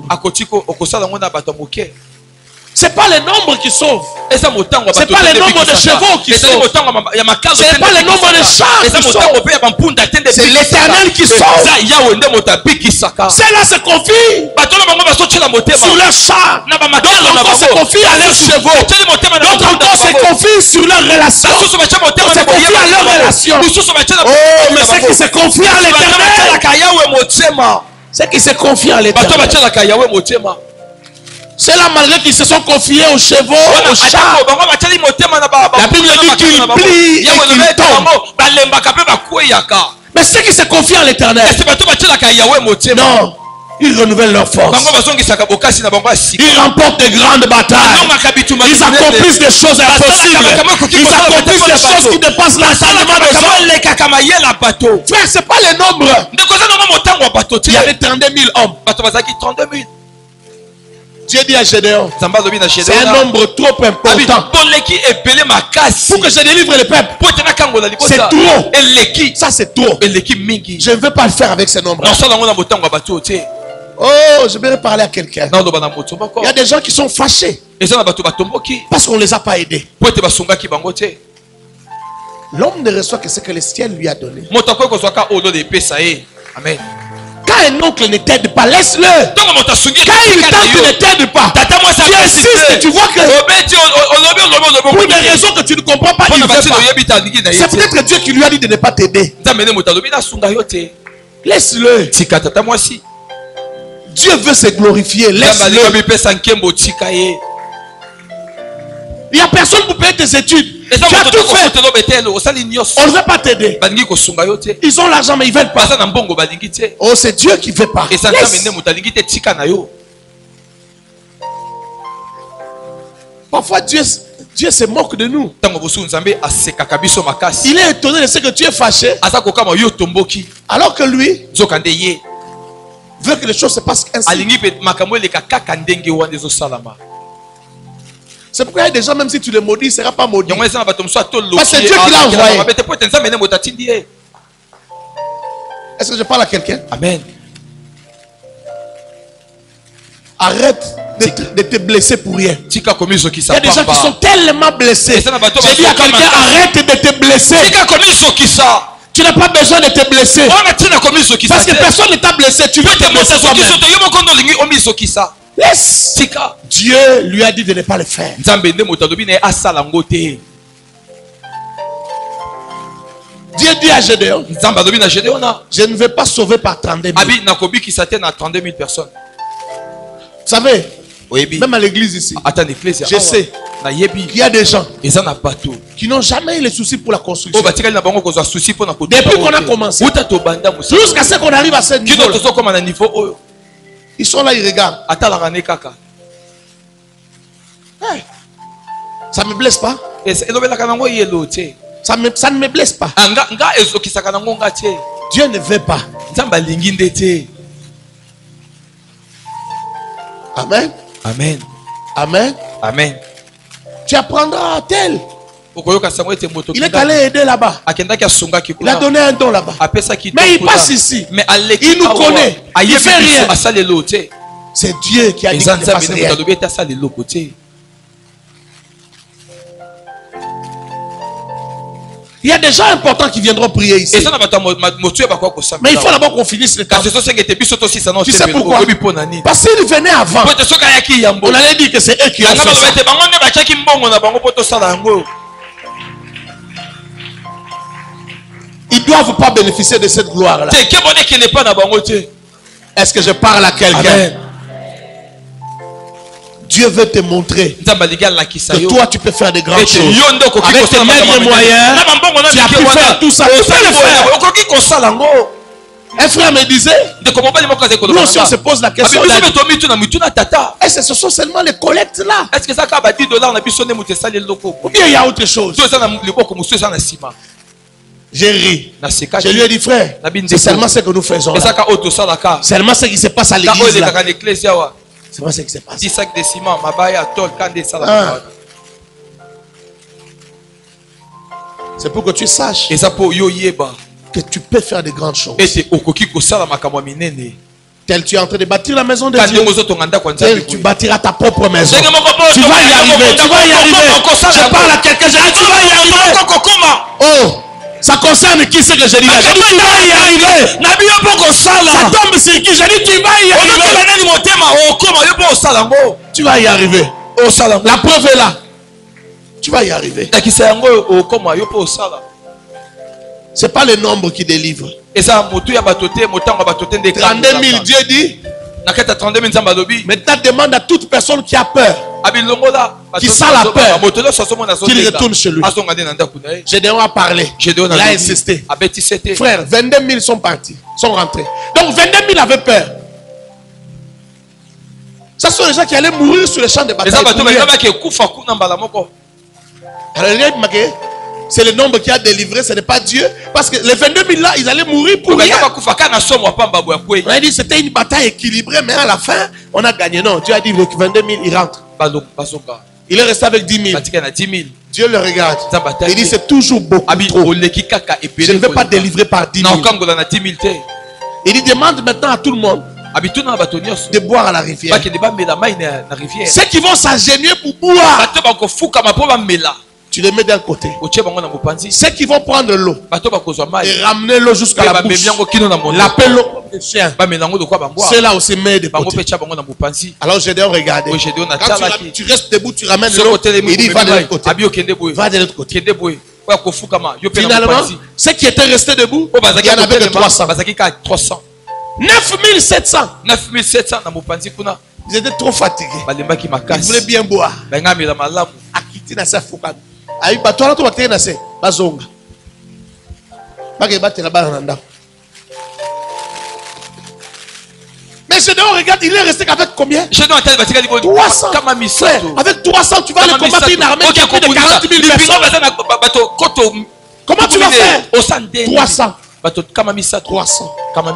C'est pas le nombre qui sauve. C'est pas le nombre de chevaux qui sauve. C'est pas le nombre de chars qui sauve. C'est l'Éternel qui sauve. Ceux-là se confient sur leurs chars. D'autres encore se confient à leurs chevaux. D'autres encore se confient sur leurs relations. Se confient à leurs relations. Oh, mais ceux qui se confient à l'Éternel, ceux qui se confient à l'Éternel, c'est là malgré qu'ils se sont confiés aux chevaux, aux chars. La Bible dit qu'ils plient et qu'ils tombent. Mais ceux qui se confient à l'Éternel, non, ils renouvellent leur force. Ils remportent de grandes batailles. Ils accomplissent des choses impossibles. Ils accomplissent des choses qui dépassent l'enseignement de Dieu. Frère, c'est pas le nombre. Il y avait trente-deux mille hommes. Dieu dit à Gédéon, c'est un nombre trop important pour que je délivre le peuple. C'est trop. Ça c'est trop. Je ne veux pas le faire avec ce nombre. Oh, je vais parler à quelqu'un. Il y a des gens qui sont fâchés parce qu'on ne les a pas aidés. L'homme ne reçoit que ce que le ciel lui a donné. Amen. Quand un oncle ne t'aide pas, laisse-le. Quand il tente ne t'aide pas, tu insistes, tu vois que pour des raisons que tu ne comprends pas, il ne veut pas. C'est peut-être Dieu qui lui a dit de ne pas t'aider. Laisse-le. Dieu veut se glorifier. Laisse-le. Il n'y a personne pour payer tes études. Tu as tout fait. On ne veut pas t'aider. Ils ont l'argent mais ils ne veulent pas. Oh, c'est Dieu qui ne veut pas. Laisse. Parfois Dieu, Dieu se moque de nous. Il est étonné de ce que tu es fâché. Alors que lui veut que les choses se passent ainsi. C'est pourquoi il y a des gens, même si tu les maudis, il ne sera pas maudit. Parce que c'est Dieu qui l'a envoyé. Est-ce que je parle à quelqu'un? Amen. Arrête de te, de te blesser pour rien. Il y a des gens qui sont tellement blessés. J'ai dit à quelqu'un, arrête de te blesser. Tu n'as pas besoin de te blesser. Parce que personne ne t'a blessé. Tu veux te blesser toi-même. Laisse. Dieu lui a dit de ne pas le faire. Dieu dit à Gédéon, je ne vais pas sauver par trente-deux mille. personnes. Vous savez, même à l'église ici, je sais qu'il y a des gens qui n'ont jamais eu les soucis pour la construction. Depuis qu'on a commencé, jusqu'à ce qu'on arrive à ce niveau, ils sont là, ils regardent. Hey, ça ne me blesse pas. Ça, me, ça ne me blesse pas. Dieu ne veut pas. Amen. Amen. Amen. Amen. Tu apprendras à tel. Il est allé aider là-bas. Il a donné un don là-bas. Mais il passe ici. Il nous connaît. Il ne fait rien. C'est Dieu qui a dit qu'il ne fasse rien. Il y a des gens importants qui viendront prier ici. Mais il faut d'abord qu'on finisse le temps. Tu sais pourquoi? Parce qu'ils venaient avant. On allait dire que c'est eux qui ont fait ça. Ils ne doivent pas bénéficier de cette gloire-là. Est-ce que je parle à quelqu'un? Dieu veut te montrer que toi tu peux faire des grandes choses. Avec tes maigres moyens, tu as pu faire tout ça. Tu peux le faire. Un frère me disait, nous aussi on se pose la question. Est-ce que ce sont seulement les collectes là? Ou bien il y a autre chose? J'ai ri. Je lui ai dit, frère, c'est seulement ce que nous faisons là. Seulement ce qui se passe à l'église là. C'est pas ce qui se passe. dix sacs de ciment, ah. C'est pour que tu saches que tu peux faire de grandes choses. Tel tu es en train de bâtir la maison de Dieu, tel tu bâtiras ta propre maison. Tu vas y arriver, tu vas y arriver. Je parle à quelqu'un, je dis tu vas y arriver. Oh, ça concerne qui c'est que je dis là? Je dis tu vas y arriver. Ça tombe sur qui? Je dis tu vas y arriver. Tu vas y arriver. La preuve est là. Tu vas y arriver. C'est pas le nombre qui délivre. trente-deux mille, Dieu dit. Maintenant demande à toute personne qui a peur, qui sent la peur, qu'il retourne chez lui. Gédéon a parlé. Il a insisté. Frère, vingt-deux mille sont partis, sont rentrés. Donc vingt-deux mille avaient peur. Ce sont les gens qui allaient mourir sur les champs de bataille. C'est le nombre qui a délivré, ce n'est pas Dieu. Parce que les vingt-deux mille là, ils allaient mourir pour rien. On a dit c'était une bataille équilibrée, mais à la fin, on a gagné. Non, Dieu a dit vingt-deux mille, ils rentrent. Il est resté avec dix mille. Dieu le regarde. Il dit c'est toujours beaucoup trop. Je ne vais pas délivrer par dix mille. Il dit demande maintenant à tout le monde de boire à la rivière. Ceux qui vont s'agenouiller pour boire, tu les mets d'un côté. Ceux qui vont prendre l'eau et ramener l'eau jusqu'à la bouche, l'appeler l'eau comme des chiens, c'est là où c'est met de côté. Alors Gédéon regardait. Quand tu, tu restes debout, tu ramènes l'eau. Il dit va de l'autre côté. Va de l'autre côté. Finalement, ceux qui étaient restés debout, il y en avait que trois cents. neuf mille sept cents. Ils étaient trop fatigués. Ils voulaient bien boire. Akiti na sa fuka. Ayi batwala to batena na se bazonga. Bage batela bananda. Mais Gédéon regarde, il est resté qu'avec combien? trois cents. Frère, avec trois cents, tu vas aller combattre une armée qui a plus de quarante mille personnes. Comment tu vas faire? trois cents. trois cents.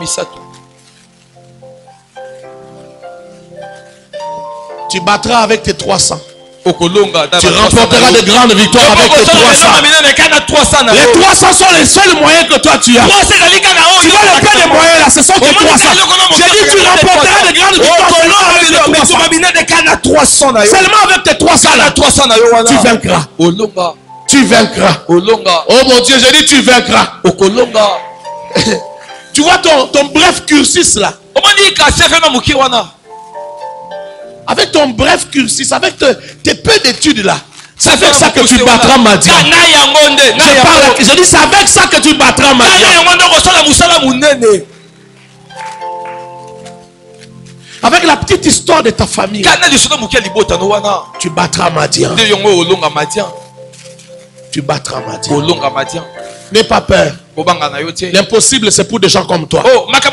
Tu battras avec tes trois cents. Tu remporteras de grandes victoires avec tes trois cents. Les trois cents sont les seuls moyens que toi tu as. Tu vois le peu de moyens là, ce sont tes trois cents. J'ai dit tu remporteras de grandes victoires avec trois cents. Seulement avec tes trois cents là, tu vaincras. Tu vaincras. Oh mon Dieu, j'ai dit tu vaincras. Tu vois ton, ton bref cursus là. Avec ton bref cursus, avec te, tes peu d'études là, C'est avec ça que tu battras Madian. Je parle, je dis c'est avec ça que tu battras Madian. Avec la petite histoire de ta famille, tu battras Madian. Tu battras Madian. N'aie pas peur. L'impossible, c'est pour des gens comme toi.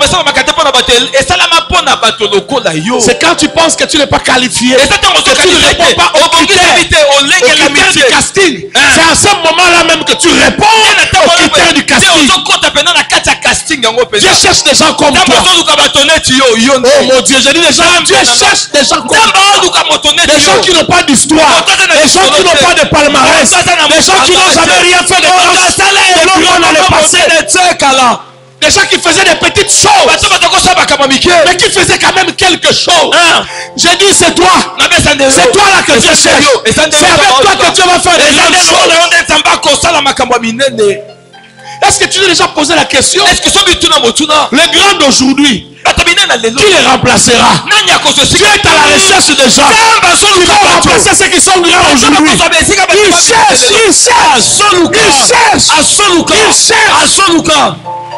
C'est quand tu penses que tu n'es pas qualifié, que tu ne réponds pas aux critères, aux critères du casting. C'est à ce moment-là même que tu réponds aux critères du casting. Dieu cherche des gens comme toi. Oh mon Dieu, je dis des gens, Dieu cherche des gens comme toi. Des gens qui n'ont pas d'histoire, des gens qui n'ont pas de palmarès, des gens qui n'ont jamais rien fait de grand dans le passé. Des gens qui faisaient des petites choses, mais qui faisaient quand même quelque chose. J'ai dit c'est toi. C'est toi là que Dieu cherche. C'est avec toi que Dieu va faire des grandes choses. Est-ce que tu t'es déjà posé la question? Les grands d'aujourd'hui, qui les remplacera? Dieu est à la recherche des gens qui vont remplacer ceux qui sont grands aujourd'hui. Il cherche, il cherche, il cherche, il cherche.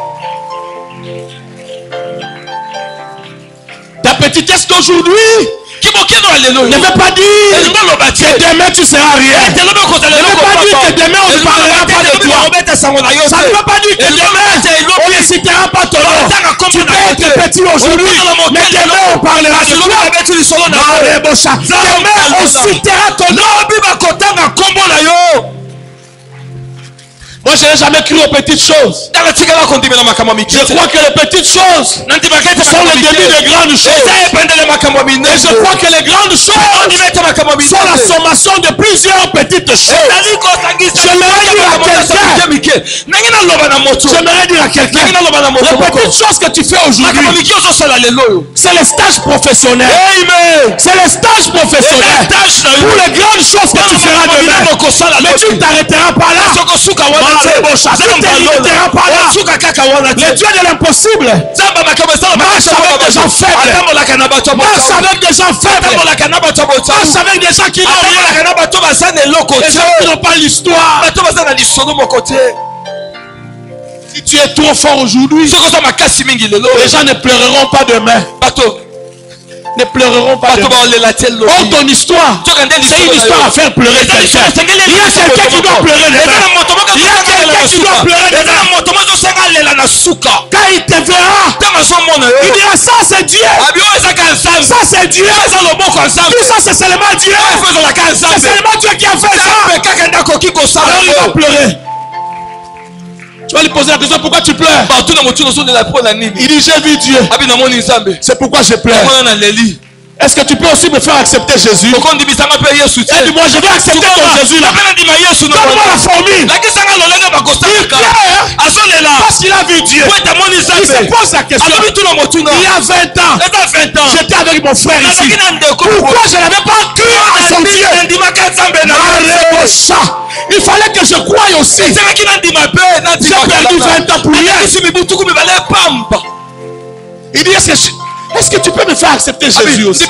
Ta petitesse d'aujourd'hui ne veut pas dire que demain tu seras rien. Ne veut pas dire que demain on ne parlera pas de toi. Ça ne veut pas dire que demain on ne citera pas ton nom. Tu peux être petit aujourd'hui, mais demain on parlera de toi. Demain on citera ton nom. Moi je n'ai jamais cru aux petites choses. Je crois que les petites choses sont le début des grandes choses. Et je crois que les grandes choses sont la sommation de plusieurs petites choses. J'aimerais dire à quelqu'un, j'aimerais dire à quelqu'un, les petites choses que tu fais aujourd'hui, c'est les stages professionnels. C'est les stages professionnels pour les grandes choses que tu feras demain. Mais tu ne t'arrêteras pas là. Le Dieu de l'impossible marche avec des gens faibles, marche avec des gens faibles, marche avec des gens qui n'ont pas l'histoire. Si tu es trop fort aujourd'hui, les gens ne pleureront pas demain. Ne pleureront pas demain. Oh, ton histoire, c'est une histoire à faire pleurer quelqu'un. Il y a quelqu'un qui doit pleurer demain. Il y a quelqu'un qui doit pleurer demain. Quand il te verra, il dira ça c'est Dieu. Ça c'est Dieu. Tout ça c'est seulement Dieu. C'est seulement Dieu qui a fait ça. Alors il va pleurer. Tu vas lui poser la question, pourquoi tu pleures? Il dit, j'ai vu Dieu. C'est pourquoi je pleure. Est-ce que tu peux aussi me faire accepter Jésus? Et dis-moi, je vais accepter ton Jésus là. Donne-moi la formule. Il pleure parce qu'il a vu Dieu. Il se pose la question. Il y a vingt ans, j'étais avec mon frère ici. Pourquoi je n'avais pas cru à son Dieu? Il fallait que je croie aussi. J'ai perdu vingt ans pour rien. Il dit, est-ce que, je, est-ce que tu peux me faire accepter Jésus aussi?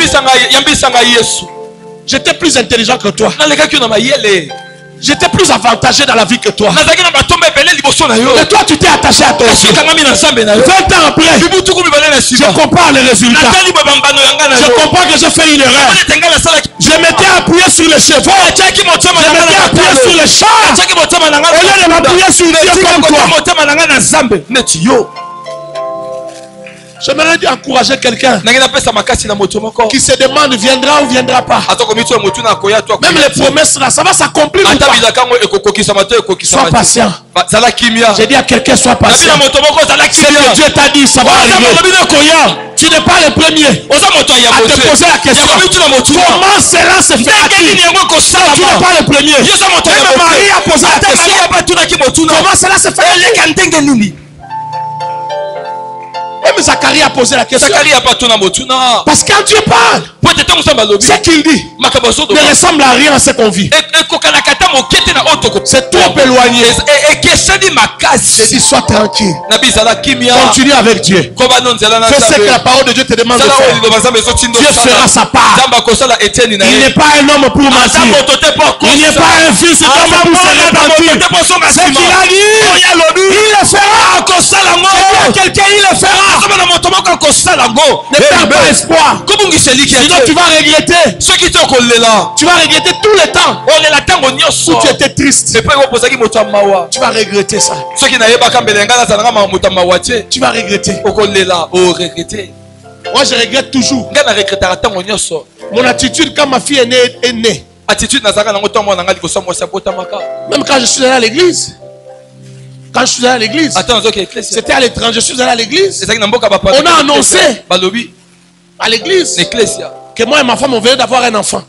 J'étais plus intelligent que toi. J'étais plus avantagé dans la vie que toi. Et toi tu t'es attaché à ton Dieu. vingt ans après, je comprends les résultats. Je comprends que j'ai fait une erreur. Je m'étais appuyé sur les chevaux. Je m'étais appuyé sur les chars. Au lieu de m'appuyer sur Dieu comme toi. J'aimerais encourager quelqu'un qui se demande viendra ou viendra pas. Même les promesses là, ça va s'accomplir ou pas? Sois patient. J'ai dit à quelqu'un, sois patient. Ce que Dieu t'a dit, ça va arriver. Tu n'es pas le premier à te poser la question. Comment cela se fait-il? Tu n'es pas le premier. Même Marie a posé la question. Comment cela se fait-il? Même Zacharie a posé la question. Parce que quand Dieu parle, Ce qu'il dit ne ressemble à rien à ce qu'on vit. C'est trop éloigné. J'ai dit sois tranquille. Continue avec Dieu. Fais ce que la parole de Dieu te demande de faire. Dieu fera sa part. Il n'est pas un homme pour mentir. Il n'est pas un fils d'homme pour se repentir. Ce qu'il a dit, il le fera. Quelqu'un, il le fera. Ne perds pas espoir. Sinon tu vas regretter. Tu vas regretter tout le temps où tu étais triste. Tu vas regretter ça. Tu vas regretter. Moi je regrette toujours. Mon attitude quand ma fille est née. Est née. Même quand je suis allé à l'église. Quand je suis allé à l'église. C'était à l'étranger. Je suis allé à l'église. On a annoncé à l'église que moi et ma femme on venait d'avoir un enfant.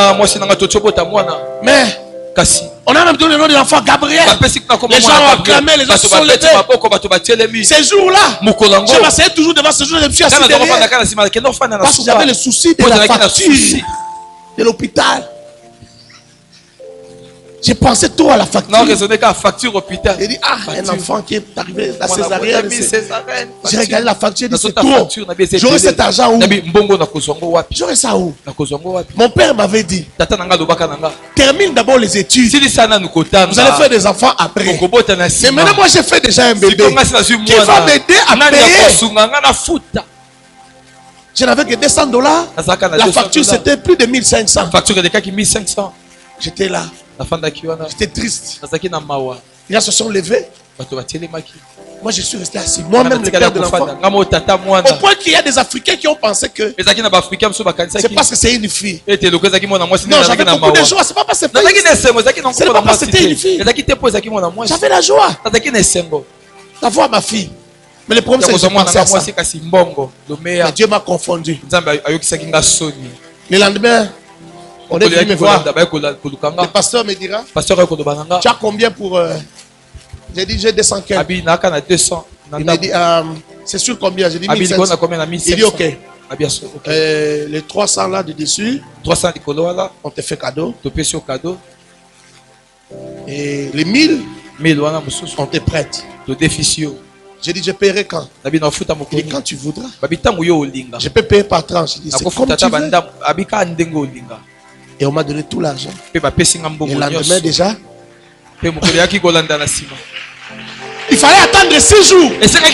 Mais on a même donné le nom de l'enfant Gabriel. Les gens ont acclamé, les gens se sont levés. Ces jours-là, je m'asseyais toujours devant ce jour, je me suis assis derrière. Parce que j'avais le souci de la facture de l'hôpital. J'ai pensé tout à la facture. J'ai dit, ah, un enfant qui est arrivé à césarienne. J'ai regardé la facture, j'ai dit, c'est trop. J'aurais cet argent où? J'aurais ça où? Mon père m'avait dit, termine d'abord les études. Vous allez faire des enfants après. Mais maintenant, moi, j'ai fait déjà un bébé. Qui va m'aider à payer? Je n'avais que deux cents dollars. La facture, c'était plus de mille cinq cents. J'étais là. J'étais triste. Les gens se sont levés. Moi je suis resté assis. Moi-même le père de l'enfant. Au point qu'il y a des Africains qui ont pensé que c'est parce que c'est une fille. Non, j'avais beaucoup de joie. C'est pas parce que c'est pas parce que c'était une fille. J'avais la joie d'avoir ma fille. Mais le problème c'est que je pensais à ça. Mais Dieu m'a confondu. Le lendemain, on est venu me voir. Le pasteur me dira, tu as combien pour... Euh... J'ai dit, j'ai deux cents quinze. Il m'a dit, euh, c'est sûr combien? J'ai dit mille cinq cents. Il dit, ok. Euh, les trois cents là de dessus, on te fait cadeau. Et les mille, on te prête. J'ai dit, je paierai quand? Il dit, quand tu voudras. Je peux payer par tranche. Je dis, c'est comme tu veux. Et on m'a donné tout l'argent. Et le lendemain déjà, il fallait attendre six jours. Mais moi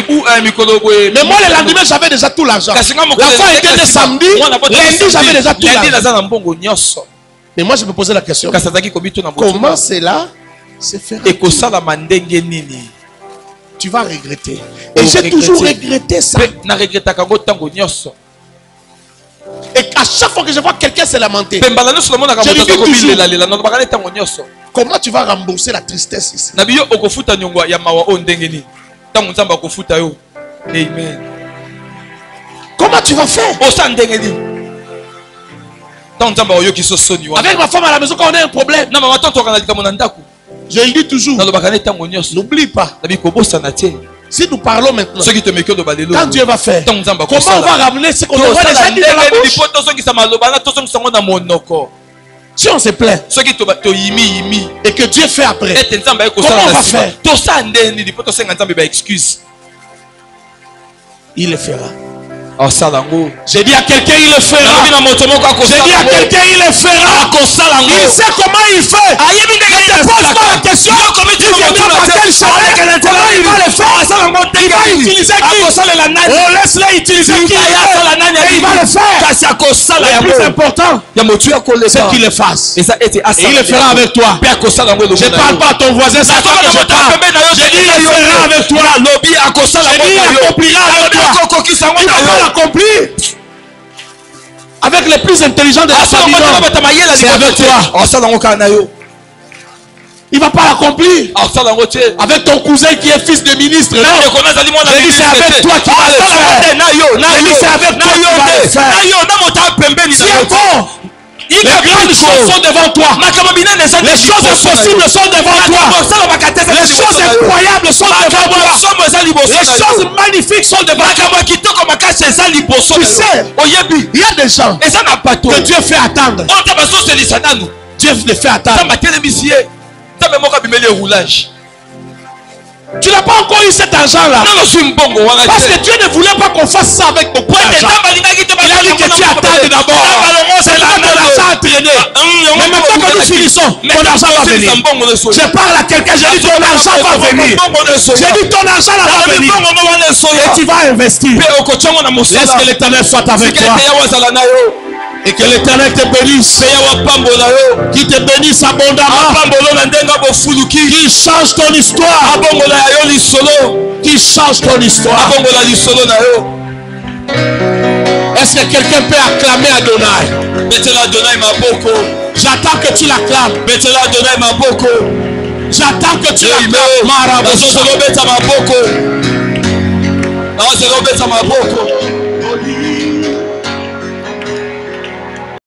le lendemain j'avais déjà tout l'argent. L'enfant était le samedi, lundi j'avais déjà tout l'argent. Mais moi je me posais la question, comment cela se fera? Tu vas regretter. Et j'ai toujours regretté ça. Et à chaque fois que je vois quelqu'un se lamenter, je lui dis toujours, comment tu vas rembourser la tristesse ici? Comment tu vas faire? Avec ma femme à la maison quand on a un problème, je lui dis toujours, n'oublie pas. Si nous parlons maintenant, quand Dieu va faire, comment on va ramener ce qu'on a déjà dit dans la bouche? Si on se plaint et que Dieu fait après, comment on va faire? Il le fera. J'ai dit à quelqu'un il le fera. J'ai dit à quelqu'un il le fera. Il sait comment il fait. Ne te pose pas la question. Il viendra par quel chalet. Comment il va le faire? Il va utiliser qui? On laisse-le utiliser qui? Et il va le faire. Le plus important, c'est qu'il le fasse. Et il le fera avec toi. Je ne parle pas à ton voisin, c'est à toi que je parle. J'ai dit il le fera avec toi. J'ai dit il accomplira avec toi. Il va l'accomplir avec les plus intelligents de la famille. C'est avec toi. Il ne va pas l'accomplir avec ton cousin qui est fils de ministre. Non. J'ai dit c'est avec toi qui va le faire. J'ai dit c'est avec toi qui va le faire. Si encore les grandes choses sont devant toi, les choses impossibles sont devant toi, les choses incroyables sont devant toi, les choses magnifiques sont devant toi. Tu sais, il y a des gens que Dieu fait attendre. Dieu les fait attendre. Tu n'as pas encore eu cet argent-là. Parce que Dieu ne voulait pas qu'on fasse ça avec beaucoup d'argent. Il a dit que tu attends d'abord. C'est là que l'argent a traîné. Mais maintenant que nous finissons, ton argent va venir. Je parle à quelqu'un, j'ai dit ton argent va venir. J'ai dit ton argent va venir. Et tu vas investir. Laisse que l'Éternel soit avec toi. Et que l'Éternel te bénisse. Qui te bénisse abondamment. Qui change ton histoire. Qui change ton histoire. Est-ce que quelqu'un peut acclamer Adonai? J'attends que tu l'acclames. J'attends que tu l'acclames.